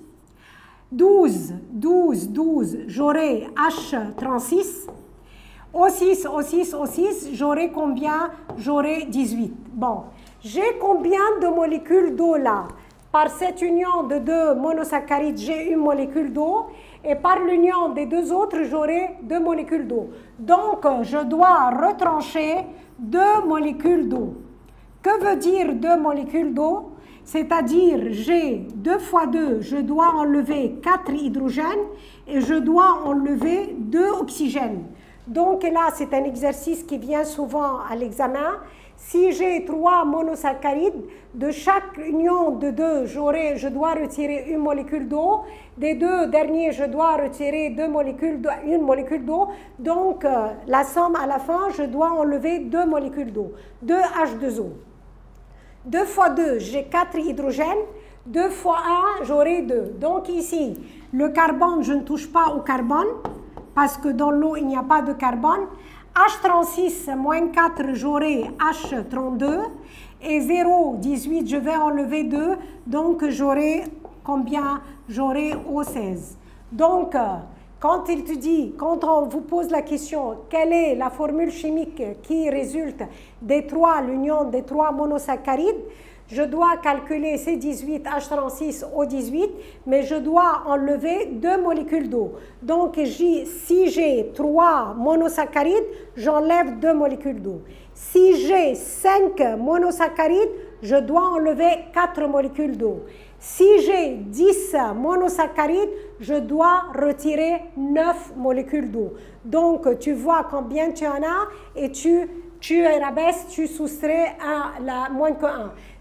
douze, douze, douze, j'aurai H trente-six. O six, O six, O six, j'aurai combien? J'aurai dix-huit. Bon, j'ai combien de molécules d'eau là? Par cette union de deux monosaccharides, j'ai une molécule d'eau. Et par l'union des deux autres, j'aurai deux molécules d'eau. Donc, je dois retrancher deux molécules d'eau. Que veut dire deux molécules d'eau? C'est-à-dire, j'ai deux fois deux, je dois enlever quatre hydrogènes et je dois enlever deux oxygènes. Donc là, c'est un exercice qui vient souvent à l'examen. Si j'ai trois monosaccharides, de chaque union de deux, j'aurai, je dois retirer une molécule d'eau. Des deux derniers, je dois retirer deux molécules d'eau, une molécule d'eau. Donc, euh, la somme à la fin, je dois enlever deux molécules d'eau, deux H deux O. deux fois deux, j'ai quatre hydrogènes. deux fois un, j'aurai deux. Donc ici, le carbone, je ne touche pas au carbone parce que dans l'eau, il n'y a pas de carbone. H trente-six moins quatre, j'aurai H trente-deux. Et zéro, dix-huit, je vais enlever deux. Donc j'aurai combien? J'aurai O seize. Donc, quand il te dit, quand on vous pose la question, quelle est la formule chimique qui résulte des trois, l'union des trois monosaccharides, je dois calculer C dix-huit, H trente-six, O dix-huit, mais je dois enlever deux molécules d'eau. Donc, si j'ai trois monosaccharides, j'enlève deux molécules d'eau. Si j'ai cinq monosaccharides, je dois enlever quatre molécules d'eau. Si j'ai dix monosaccharides, je dois retirer neuf molécules d'eau. Donc, tu vois combien tu en as et tu, tu rabaisses, tu soustrais à la moins que un.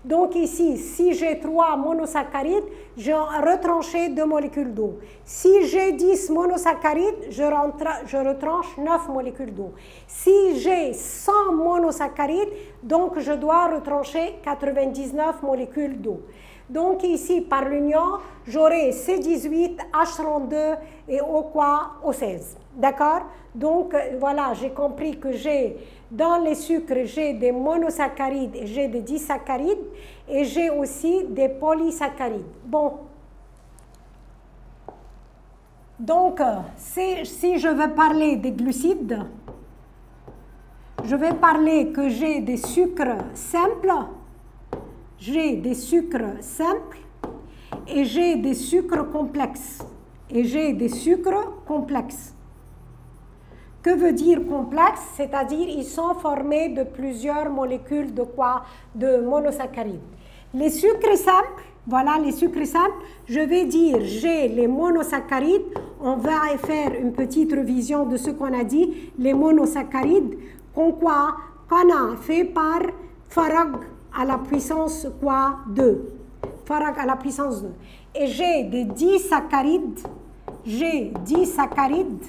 Donc ici, si j'ai trois monosaccharides, j'ai retranché deux molécules d'eau. Si j'ai dix monosaccharides, je, rentre, je retranche neuf molécules d'eau. Si j'ai cent monosaccharides, donc je dois retrancher quatre-vingt-dix-neuf molécules d'eau. Donc ici, par l'union, j'aurai C dix-huit, H trente-deux et O quoi? O seize. D'accord? Donc voilà, j'ai compris que j'ai, dans les sucres, j'ai des monosaccharides et j'ai des disaccharides et j'ai aussi des polysaccharides. Bon. Donc, si je veux parler des glucides, je vais parler que j'ai des sucres simples, j'ai des sucres simples et j'ai des sucres complexes. Et j'ai des sucres complexes. Que veut dire complexe? C'est-à-dire ils sont formés de plusieurs molécules de quoi? De monosaccharides. Les sucres simples, voilà les sucres simples, je vais dire j'ai les monosaccharides, on va faire une petite révision de ce qu'on a dit, les monosaccharides, qu'on quoi? Qu'on a fait par Farag à la puissance quoi? deux. Farag à la puissance deux. Et j'ai des disaccharides, j'ai disaccharides,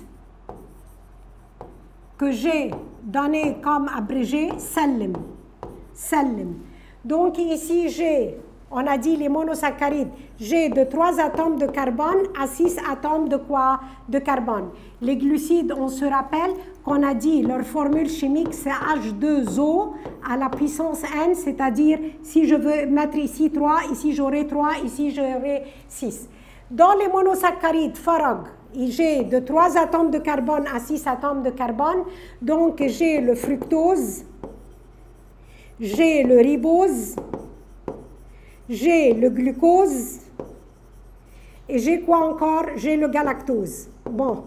que j'ai donné comme abrégé Salim. Salim. Donc ici, j'ai, on a dit les monosaccharides, j'ai de trois atomes de carbone à six atomes de quoi? De carbone. Les glucides, on se rappelle qu'on a dit leur formule chimique, c'est H deux O à la puissance N, c'est-à-dire si je veux mettre ici trois, ici j'aurai trois, ici j'aurai six. Dans les monosaccharides, Farag, j'ai de trois atomes de carbone à six atomes de carbone, donc j'ai le fructose, j'ai le ribose, j'ai le glucose, et j'ai quoi encore? J'ai le galactose. Bon.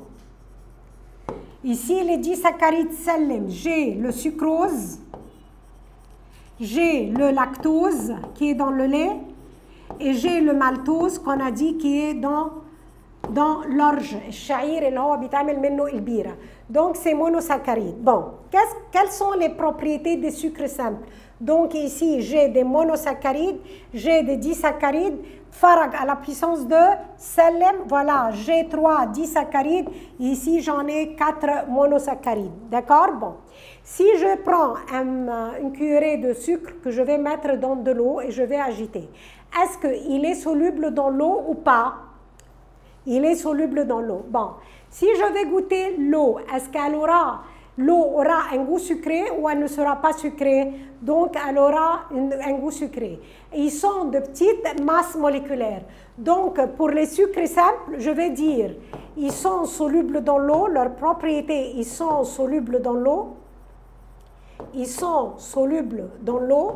Ici, les disaccharides Salim, j'ai le sucrose, j'ai le lactose qui est dans le lait, et j'ai le maltose qu'on a dit qui est dans dans l'orge, الشعير اللي هو بيتعمل منه البيرة. Donc c'est monosaccharides. Bon, quelles sont les propriétés des sucres simples? Donc ici j'ai des monosaccharides, j'ai des disaccharides, Farag à la puissance deux, Salim, voilà, j'ai trois disaccharides, ici j'en ai quatre monosaccharides. D'accord? Bon. Si je prends un, une cuillerée de sucre que je vais mettre dans de l'eau et je vais agiter, est-ce qu'il est soluble dans l'eau ou pas? Il est soluble dans l'eau. Bon, si je vais goûter l'eau, est-ce qu'elle aura, l'eau aura un goût sucré ou elle ne sera pas sucrée? Donc, elle aura une, un goût sucré. Ils sont de petites masses moléculaires. Donc, pour les sucres simples, je vais dire, ils sont solubles dans l'eau, leurs propriétés, ils sont solubles dans l'eau. Ils sont solubles dans l'eau.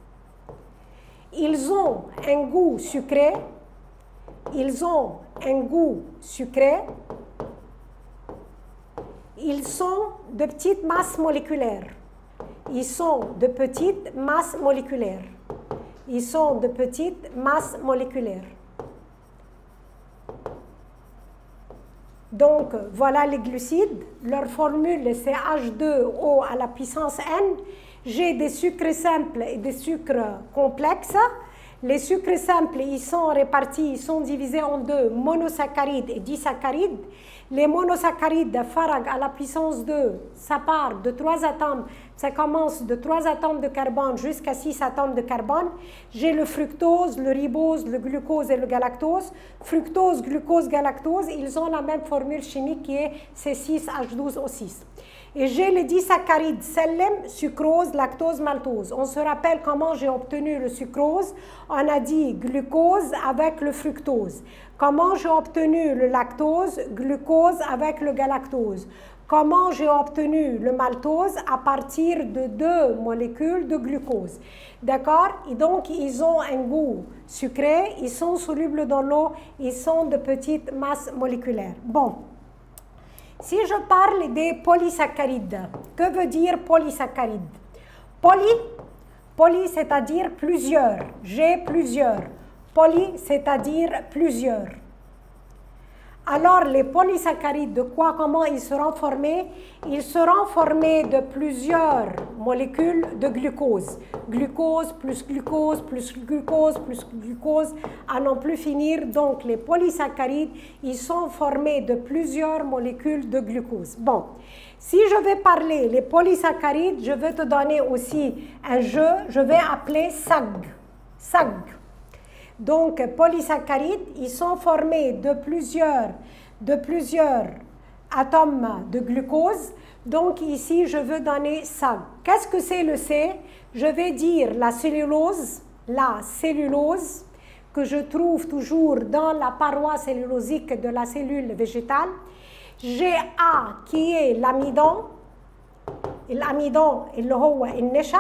Ils ont un goût sucré. Ils ont un goût sucré. Ils sont de petites masses moléculaires. Ils sont de petites masses moléculaires. Ils sont de petites masses moléculaires. Donc, voilà les glucides. Leur formule, c'est H deux O à la puissance N. J'ai des sucres simples et des sucres complexes. Les sucres simples, ils sont répartis, ils sont divisés en deux, monosaccharides et disaccharides. Les monosaccharides, Farag à la puissance deux, ça part de trois atomes, ça commence de trois atomes de carbone jusqu'à six atomes de carbone. J'ai le fructose, le ribose, le glucose et le galactose. Fructose, glucose, galactose, ils ont la même formule chimique qui est C six H douze O six. Et j'ai les disaccharides, Salim, sucrose, lactose, maltose. On se rappelle comment j'ai obtenu le sucrose. On a dit glucose avec le fructose. Comment j'ai obtenu le lactose, glucose avec le galactose. Comment j'ai obtenu le maltose à partir de deux molécules de glucose. D'accord? Et donc, ils ont un goût sucré, ils sont solubles dans l'eau, ils sont de petites masses moléculaires. Bon. Si je parle des polysaccharides, que veut dire polysaccharide? Poly, poly c'est-à-dire plusieurs. J'ai plusieurs. Poly, c'est-à-dire plusieurs. Alors, les polysaccharides, de quoi, comment ils seront formés? Ils seront formés de plusieurs molécules de glucose. Glucose, plus glucose, plus glucose, plus glucose, à n'en plus finir. Donc, les polysaccharides, ils sont formés de plusieurs molécules de glucose. Bon, si je vais parler les polysaccharides, je vais te donner aussi un jeu, je vais appeler S A G. S A G. Donc, polysaccharides, ils sont formés de plusieurs, de plusieurs atomes de glucose. Donc, ici, je veux donner S A G. Qu'est-ce que c'est le C? Je vais dire la cellulose, la cellulose, que je trouve toujours dans la paroi cellulosique de la cellule végétale. J'ai A qui est l'amidon, l'amidon, اللي هو النشا,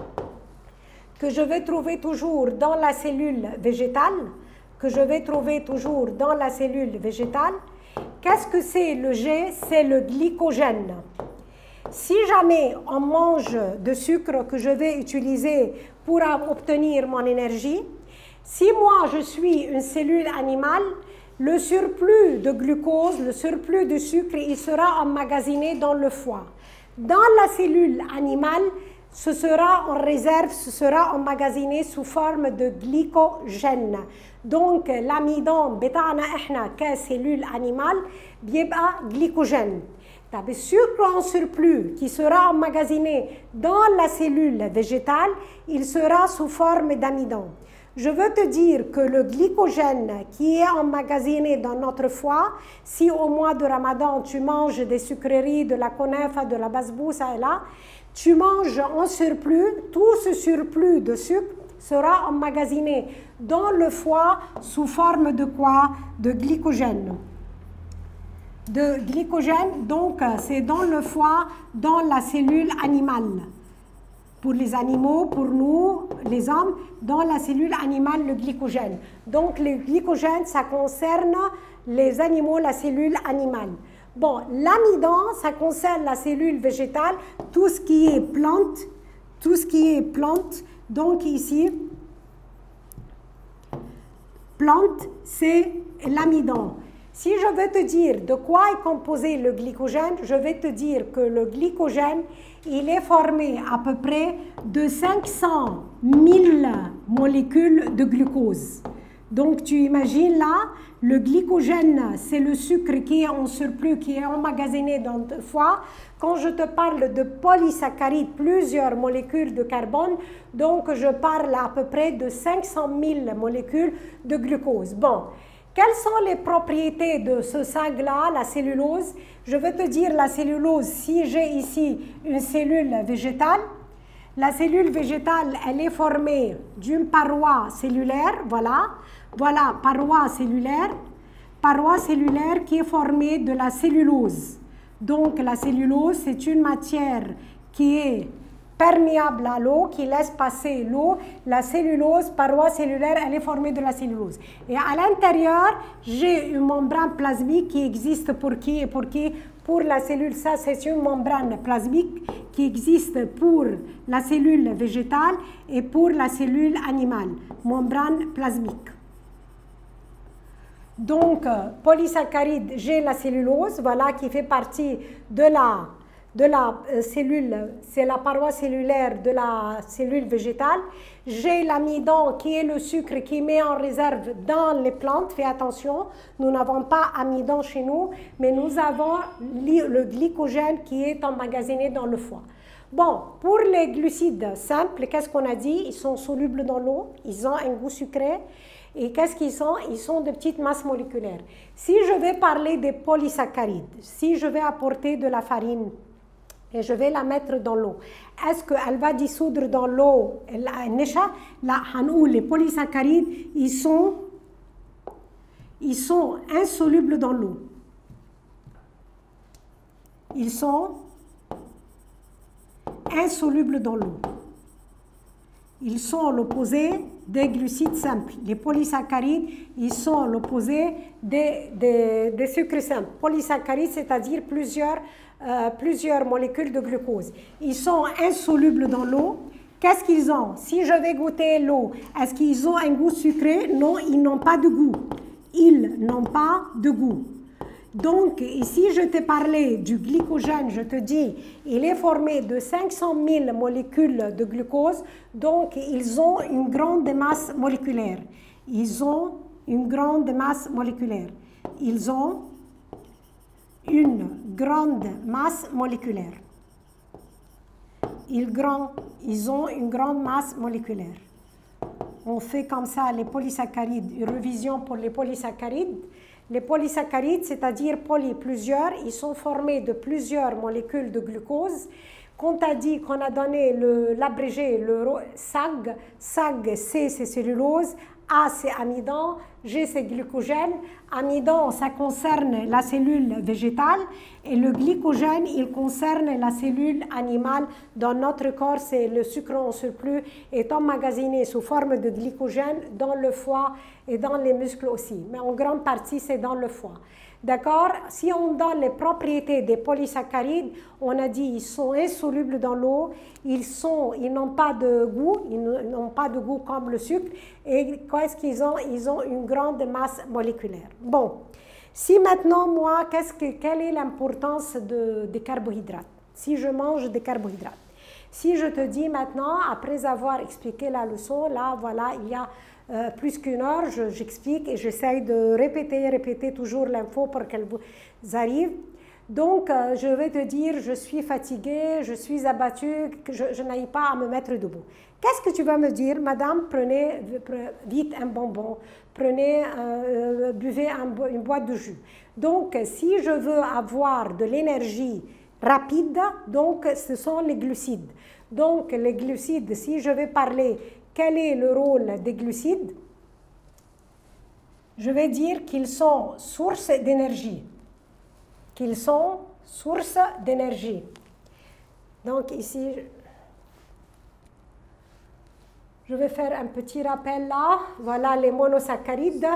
que je vais trouver toujours dans la cellule végétale, que je vais trouver toujours dans la cellule végétale. Qu'est-ce que c'est le G? C'est le glycogène. Si jamais on mange de sucre que je vais utiliser pour obtenir mon énergie, si moi je suis une cellule animale, le surplus de glucose, le surplus de sucre, il sera emmagasiné dans le foie. Dans la cellule animale, ce sera en réserve, ce sera emmagasiné sous forme de glycogène. Donc, l'amidon بتاعنا احنا كcellule animale بيبقى glycogène. Le sucre en surplus qui sera emmagasiné dans la cellule végétale, il sera sous forme d'amidon. Je veux te dire que le glycogène qui est emmagasiné dans notre foie, si au mois de Ramadan tu manges des sucreries, de la konafa, de la basbousa et là, tu manges en surplus, tout ce surplus de sucre sera emmagasiné dans le foie sous forme de quoi? De glycogène. De glycogène, donc c'est dans le foie, dans la cellule animale. Pour les animaux, pour nous, les hommes, dans la cellule animale, le glycogène. Donc le glycogène, ça concerne les animaux, la cellule animale. Bon, l'amidon, ça concerne la cellule végétale, tout ce qui est plante, tout ce qui est plante. Donc ici, plante, c'est l'amidon. Si je veux te dire de quoi est composé le glycogène, je vais te dire que le glycogène, il est formé à peu près de cinq cent mille molécules de glucose. Donc tu imagines là, le glycogène, c'est le sucre qui est en surplus, qui est emmagasiné dans le foie. Quand je te parle de polysaccharides, plusieurs molécules de carbone, donc je parle à peu près de cinq cent mille molécules de glucose. Bon. Quelles sont les propriétés de ce S A G-là, la cellulose? Je vais te dire la cellulose, si j'ai ici une cellule végétale, la cellule végétale, elle est formée d'une paroi cellulaire, voilà, voilà, paroi cellulaire, paroi cellulaire qui est formée de la cellulose. Donc la cellulose, c'est une matière qui est perméable à l'eau, qui laisse passer l'eau. La cellulose, paroi cellulaire, elle est formée de la cellulose. Et à l'intérieur, j'ai une membrane plasmique qui existe pour qui et pour qui? Pour la cellule, ça c'est une membrane plasmique qui existe pour la cellule végétale et pour la cellule animale, membrane plasmique. Donc, polysaccharide, j'ai la cellulose, voilà, qui fait partie de la de la cellule, c'est la paroi cellulaire de la cellule végétale. J'ai l'amidon qui est le sucre qui met en réserve dans les plantes. Fais attention, nous n'avons pas amidon chez nous, mais nous avons le glycogène qui est emmagasiné dans le foie. Bon, pour les glucides simples, qu'est-ce qu'on a dit? Ils sont solubles dans l'eau, ils ont un goût sucré. Et qu'est-ce qu'ils sont? Ils sont de petites masses moléculaires. Si je vais parler des polysaccharides, si je vais apporter de la farine, et je vais la mettre dans l'eau. Est-ce qu'elle va dissoudre dans l'eau les polysaccharides, ils sont, ils sont insolubles dans l'eau. Ils sont insolubles dans l'eau. Ils sont l'opposé des glucides simples. Les polysaccharides, ils sont l'opposé des, des, des sucres simples. Polysaccharides, c'est-à-dire plusieurs Euh, plusieurs molécules de glucose. Ils sont insolubles dans l'eau. Qu'est-ce qu'ils ont? Si je vais goûter l'eau, est-ce qu'ils ont un goût sucré? Non, ils n'ont pas de goût. Ils n'ont pas de goût. Donc, ici, je t'ai parlé du glycogène, je te dis, il est formé de cinq cent mille molécules de glucose, donc ils ont une grande masse moléculaire. Ils ont une grande masse moléculaire. Ils ont une grande masse moléculaire. Ils, grand, ils ont une grande masse moléculaire. On fait comme ça les polysaccharides, une révision pour les polysaccharides. Les polysaccharides, c'est-à-dire poly, plusieurs, ils sont formés de plusieurs molécules de glucose. Quand on a dit qu'on a donné l'abrégé, le, le S A G, S A G, C c'est cellulose, A c'est amidon, G c'est glycogène. Amidon, ça concerne la cellule végétale et le glycogène, il concerne la cellule animale. Dans notre corps, c'est le sucre en surplus est emmagasiné sous forme de glycogène dans le foie et dans les muscles aussi. Mais en grande partie, c'est dans le foie. D'accord? Si on donne les propriétés des polysaccharides, on a dit ils sont insolubles dans l'eau, ils sont, ils n'ont pas de goût, ils n'ont pas de goût comme le sucre. Et qu'est-ce qu'ils ont? Ils ont une grande masse moléculaire. Bon, si maintenant, moi, qu'est-ce que, quelle est l'importance de, des carbohydrates? Si je mange des carbohydrates. Si je te dis maintenant, après avoir expliqué la leçon, là, voilà, il y a Euh, plus qu'une heure, j'explique et j'essaye de répéter, répéter toujours l'info pour qu'elle vous arrive. Donc, euh, je vais te dire, je suis fatiguée, je suis abattue, que je, je n'arrive pas à me mettre debout. Qu'est-ce que tu vas me dire? Madame, prenez vite un bonbon, prenez, euh, buvez un, une boîte de jus. Donc, si je veux avoir de l'énergie rapide, donc ce sont les glucides. Donc, les glucides, si je vais parler quel est le rôle des glucides? Je vais dire qu'ils sont source d'énergie. Qu'ils sont source d'énergie. Donc ici, je vais faire un petit rappel là. Voilà les monosaccharides.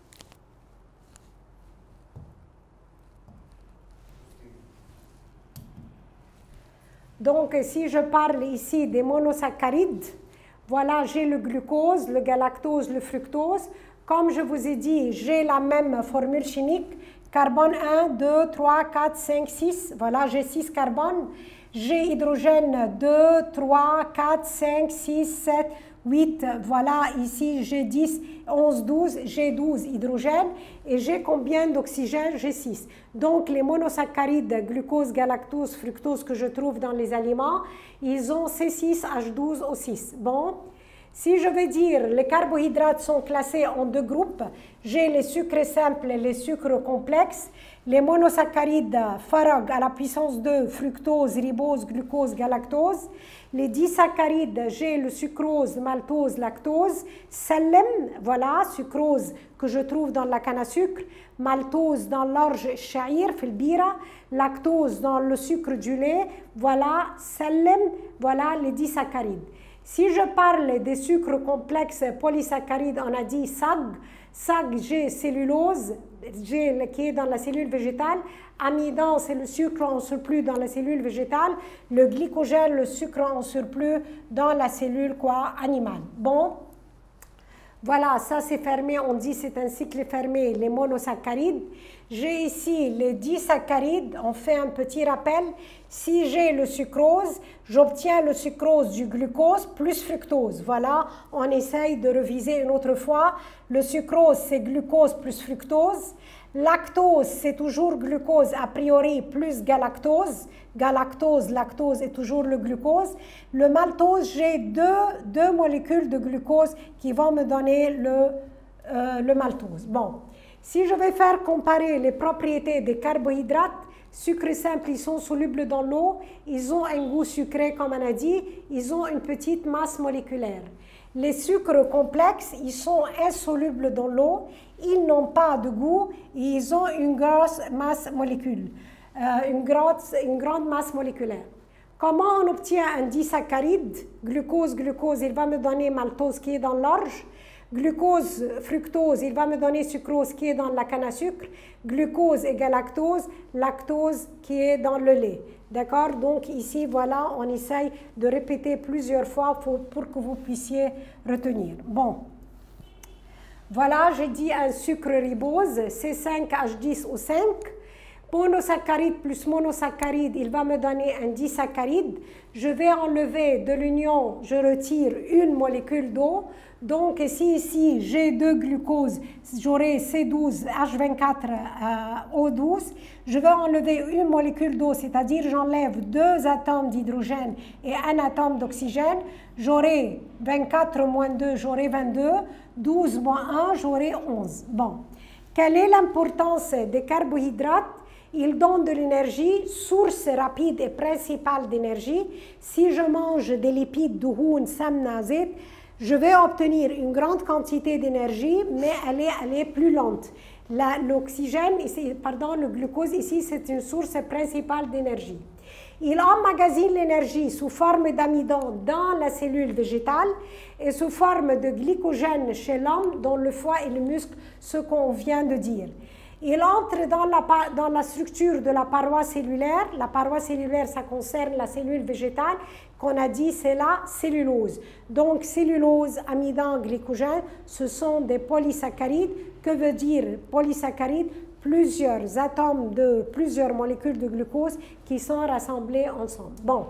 Donc si je parle ici des monosaccharides, voilà, j'ai le glucose, le galactose, le fructose. Comme je vous ai dit, j'ai la même formule chimique. Carbone un, deux, trois, quatre, cinq, six. Voilà, j'ai six carbones. J'ai hydrogène deux, trois, quatre, cinq, six, sept, huit. Voilà, ici j'ai dix, onze, douze. J'ai douze hydrogènes. Et j'ai combien d'oxygène? J'ai six. Donc les monosaccharides, glucose, galactose, fructose que je trouve dans les aliments, ils ont C six H douze O six. Bon, si je veux dire les carbohydrates sont classés en deux groupes, j'ai les sucres simples et les sucres complexes. Les monosaccharides, farag à la puissance deux, fructose, ribose, glucose, galactose. Les disaccharides, j'ai le sucrose, maltose, lactose. Salem, voilà, sucrose que je trouve dans la canne à sucre. Maltose dans l'orge sha'ir, filbira. Lactose dans le sucre du lait. Voilà, salem, voilà les disaccharides. Si je parle des sucres complexes polysaccharides, on a dit S A G. S A G, j'ai cellulose, G qui est dans la cellule végétale. Amidon, c'est le sucre en surplus dans la cellule végétale. Le glycogène, le sucre en surplus dans la cellule quoi, animale. Bon, voilà, ça c'est fermé, on dit c'est un cycle fermé, les monosaccharides. J'ai ici les disaccharides, on fait un petit rappel. Si j'ai le sucrose, j'obtiens le sucrose du glucose plus fructose. Voilà, on essaye de reviser une autre fois. Le sucrose, c'est glucose plus fructose. Lactose, c'est toujours glucose a priori plus galactose. Galactose, lactose est toujours le glucose. Le maltose, j'ai deux, deux molécules de glucose qui vont me donner le, euh, le maltose. Bon, si je vais faire comparer les propriétés des carbohydrates, sucres simples, ils sont solubles dans l'eau, ils ont un goût sucré comme on a dit, ils ont une petite masse moléculaire. Les sucres complexes, ils sont insolubles dans l'eau, ils n'ont pas de goût, et ils ont une grosse masse moléculaire, euh, une, grande, une grande masse moléculaire. Comment on obtient un disaccharide? Glucose, glucose, il va me donner maltose qui est dans l'orge. Glucose, fructose, il va me donner sucrose qui est dans la canne à sucre. Glucose et galactose, lactose qui est dans le lait. D'accord? Donc ici, voilà, on essaye de répéter plusieurs fois pour, pour que vous puissiez retenir. Bon. Voilà, j'ai dit un sucre ribose, C cinq H dix O cinq. monosaccharide plus monosaccharide, il va me donner un disaccharide. Je vais enlever de l'union, je retire une molécule d'eau. Donc, si ici j'ai deux glucoses, j'aurai C douze H vingt-quatre euh, O douze. Je vais enlever une molécule d'eau, c'est-à-dire j'enlève deux atomes d'hydrogène et un atome d'oxygène. J'aurai vingt-quatre moins deux, j'aurai vingt-deux. douze moins un, j'aurai onze. Bon. Quelle est l'importance des carbohydrates? Ils donnent de l'énergie, source rapide et principale d'énergie. Si je mange des lipides, douhoun, samna, zait, je vais obtenir une grande quantité d'énergie, mais elle est, elle est plus lente. L'oxygène, pardon, le glucose ici, c'est une source principale d'énergie. Il emmagasine l'énergie sous forme d'amidon dans la cellule végétale et sous forme de glycogène chez l'homme, dans le foie et le muscle, ce qu'on vient de dire. Il entre dans la, dans la structure de la paroi cellulaire. La paroi cellulaire, ça concerne la cellule végétale, qu'on a dit c'est la cellulose. Donc, cellulose, amidon, glycogène, ce sont des polysaccharides. Que veut dire polysaccharide? Plusieurs atomes de plusieurs molécules de glucose qui sont rassemblés ensemble. Bon,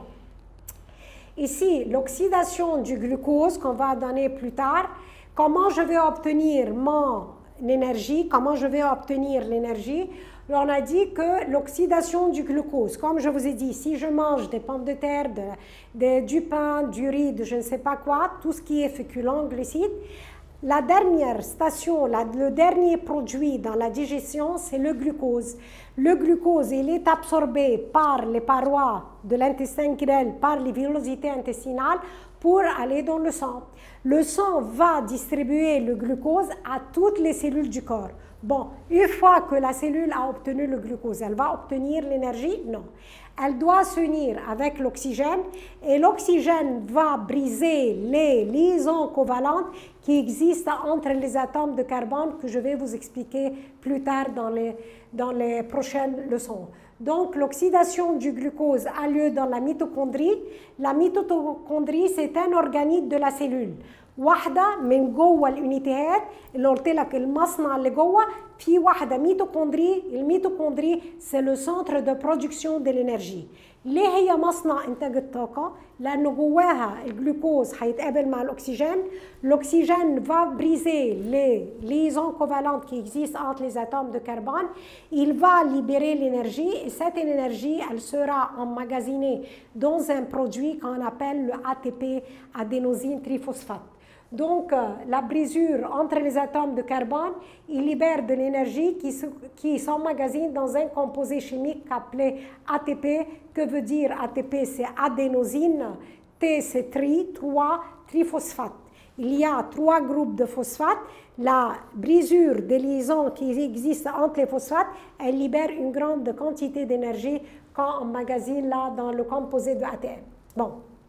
ici, l'oxydation du glucose qu'on va donner plus tard. Comment je vais obtenir mon énergie? Comment je vais obtenir l'énergie? On a dit que l'oxydation du glucose, comme je vous ai dit, si je mange des pommes de terre, de, de, du pain, du riz, de je ne sais pas quoi, tout ce qui est féculent, glucides, la dernière station, la, le dernier produit dans la digestion, c'est le glucose. Le glucose, il est absorbé par les parois de l'intestin grêle, par les villosités intestinales pour aller dans le sang. Le sang va distribuer le glucose à toutes les cellules du corps. Bon, une fois que la cellule a obtenu le glucose, elle va obtenir l'énergie? Non. Elle doit s'unir avec l'oxygène et l'oxygène va briser les liaisons covalentes qui existent entre les atomes de carbone que je vais vous expliquer plus tard dans les, dans les prochaines leçons. Donc, l'oxydation du glucose a lieu dans la mitochondrie. La mitochondrie, c'est un organite de la cellule. واحدة من جوه اليونيتيات اللي قلت لك المصنع اللي جوه في واحدة ميتوكوندري. الميتوكوندري c'est le centre de production de l'énergie. ليه هي مصنع إنتاج الطاقة؟ لأنه جواها الجلوكوز هيتقابل مع الأكسجين. L'oxygène va briser les liaisons covalentes qui existent entre les atomes de carbone. Il va libérer l'énergie et cette énergie, elle sera emmagasinée dans un produit qu'on appelle le A T P, adénosine triphosphate. Donc, euh, la brisure entre les atomes de carbone, il libère de l'énergie qui, qui s'emmagasine dans un composé chimique appelé A T P. Que veut dire A T P? C'est adénosine, T c'est tri, trois, triphosphate. Il y a trois groupes de phosphates. La brisure des liaisons qui existent entre les phosphates, elle libère une grande quantité d'énergie qu'on emmagasine là dans le composé de A T M. Bon.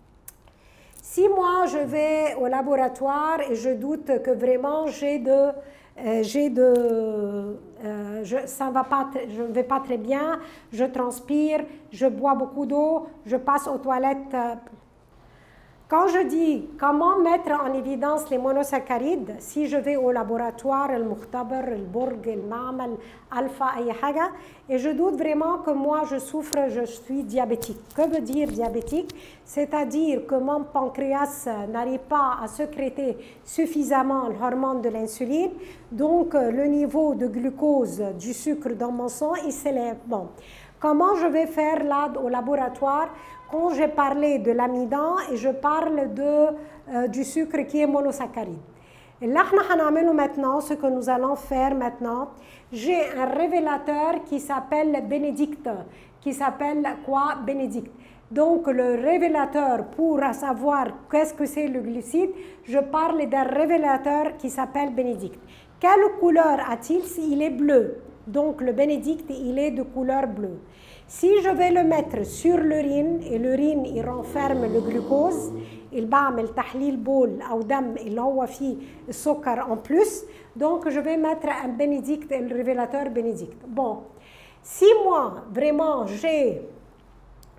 Si moi, je vais au laboratoire et je doute que vraiment j'ai de... Euh, j'ai de... Euh, je, ça va pas, je ne vais pas très bien, je transpire, je bois beaucoup d'eau, je passe aux toilettes... Euh, Quand je dis comment mettre en évidence les monosaccharides, si je vais au laboratoire, le mukhtabar, le bourg, le ma'amal, alpha, ay haga, et je doute vraiment que moi je souffre, je suis diabétique. Que veut dire diabétique? C'est-à-dire que mon pancréas n'arrive pas à sécréter suffisamment l'hormone de l'insuline, donc le niveau de glucose du sucre dans mon sang, il s'élève. Bon. Comment je vais faire là au laboratoire quand j'ai parlé de l'amidon et je parle de, euh, du sucre qui est monosaccharide? Et là, maintenant, ce que nous allons faire maintenant, j'ai un révélateur qui s'appelle Bénédicte, qui s'appelle quoi? Bénédicte. Donc, le révélateur, pour savoir qu'est-ce que c'est le glucide, je parle d'un révélateur qui s'appelle Bénédicte. Quelle couleur a-t-il? Il est bleu. Donc, le Bénédicte, il est de couleur bleue. Si je vais le mettre sur l'urine, et l'urine, il renferme le glucose, il بعمل تحليل بول أو دم اللي هو فيه السكر en plus, donc je vais mettre un Bénédicte, le révélateur Bénédicte. Bon, si moi, vraiment, j'ai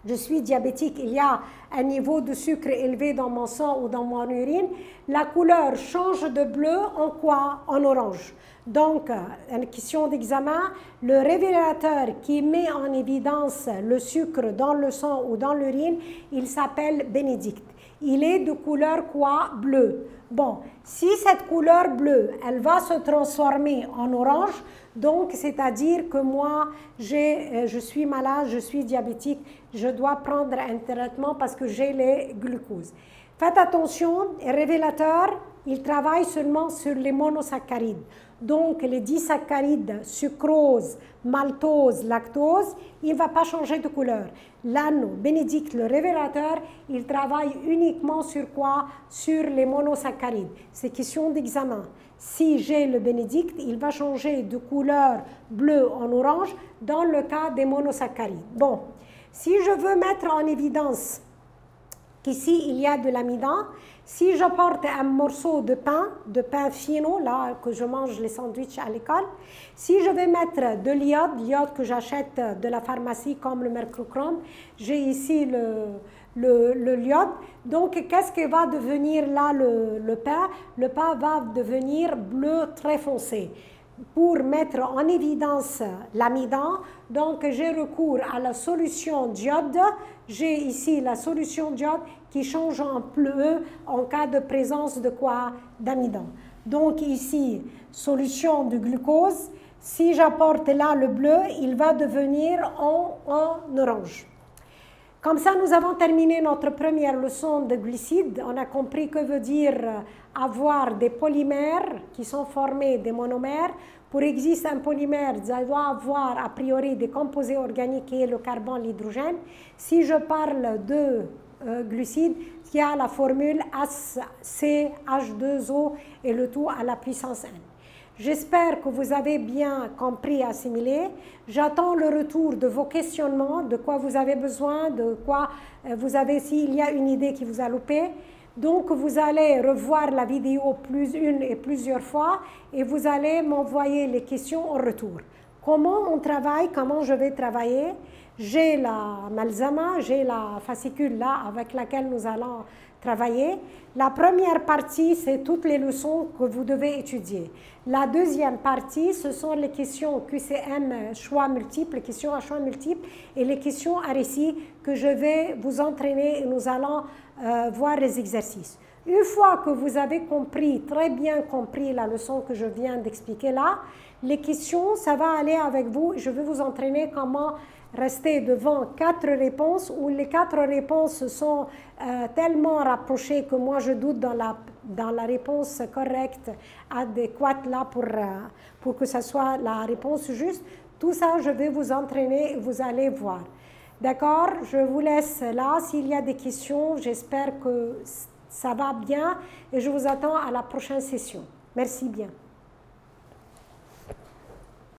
je suis diabétique, il y a un niveau de sucre élevé dans mon sang ou dans mon urine, la couleur change de bleu en quoi? En orange. Donc, une question d'examen, le révélateur qui met en évidence le sucre dans le sang ou dans l'urine, il s'appelle bénédicte. Il est de couleur quoi? Bleu. Bon, si cette couleur bleue, elle va se transformer en orange, donc c'est-à-dire que moi, j'ai, je suis malade, je suis diabétique, je dois prendre un traitement parce que j'ai les glucoses. Faites attention, les révélateurs, ils travaillent seulement sur les monosaccharides. Donc, les disaccharides, sucrose, maltose, lactose, il ne va pas changer de couleur. L'anneau, bénédicte, le révélateur, il travaille uniquement sur quoi? Sur les monosaccharides. C'est question d'examen. Si j'ai le bénédicte, il va changer de couleur bleu en orange dans le cas des monosaccharides. Bon, si je veux mettre en évidence qu'ici, il y a de l'amidon, si je porte un morceau de pain, de pain fino, là, que je mange les sandwichs à l'école, si je vais mettre de l'iode, l'iode que j'achète de la pharmacie comme le mercurochrome, j'ai ici le, le, le l'iode. Donc, qu'est-ce que va devenir là le, le pain? Le pain va devenir bleu très foncé. Pour mettre en évidence l'amidon, donc j'ai recours à la solution d'iode. J'ai ici la solution d'iode qui change en bleu en cas de présence de quoi? D'amidon. Donc ici, solution de glucose. Si j'apporte là le bleu, il va devenir en, en orange. Comme ça, nous avons terminé notre première leçon de glucides. On a compris que veut dire avoir des polymères qui sont formés des monomères. Pour exister un polymère, ça doit avoir a priori des composés organiques qui est le carbone, l'hydrogène. Si je parle de euh, glucides, il y a la formule C H deux O et le tout à la puissance n. J'espère que vous avez bien compris et assimilé. J'attends le retour de vos questionnements, de quoi vous avez besoin, de quoi vous avez, s'il y a une idée qui vous a loupé. Donc, vous allez revoir la vidéo plus une et plusieurs fois et vous allez m'envoyer les questions en retour. Comment on travaille, comment je vais travailler? J'ai la malzama, j'ai la fascicule là avec laquelle nous allons travailler. La première partie, c'est toutes les leçons que vous devez étudier. La deuxième partie, ce sont les questions Q C M choix multiples, questions à choix multiples et les questions à récit que je vais vous entraîner et nous allons euh, voir les exercices. Une fois que vous avez compris, très bien compris la leçon que je viens d'expliquer là, les questions, ça va aller avec vous. Je vais vous entraîner comment rester devant quatre réponses où les quatre réponses sont euh, tellement rapprochées que moi je doute dans la, dans la réponse correcte, adéquate là pour, euh, pour que ce soit la réponse juste. Tout ça, je vais vous entraîner et vous allez voir. D'accord? Je vous laisse là. S'il y a des questions, j'espère que ça va bien et je vous attends à la prochaine session. Merci bien.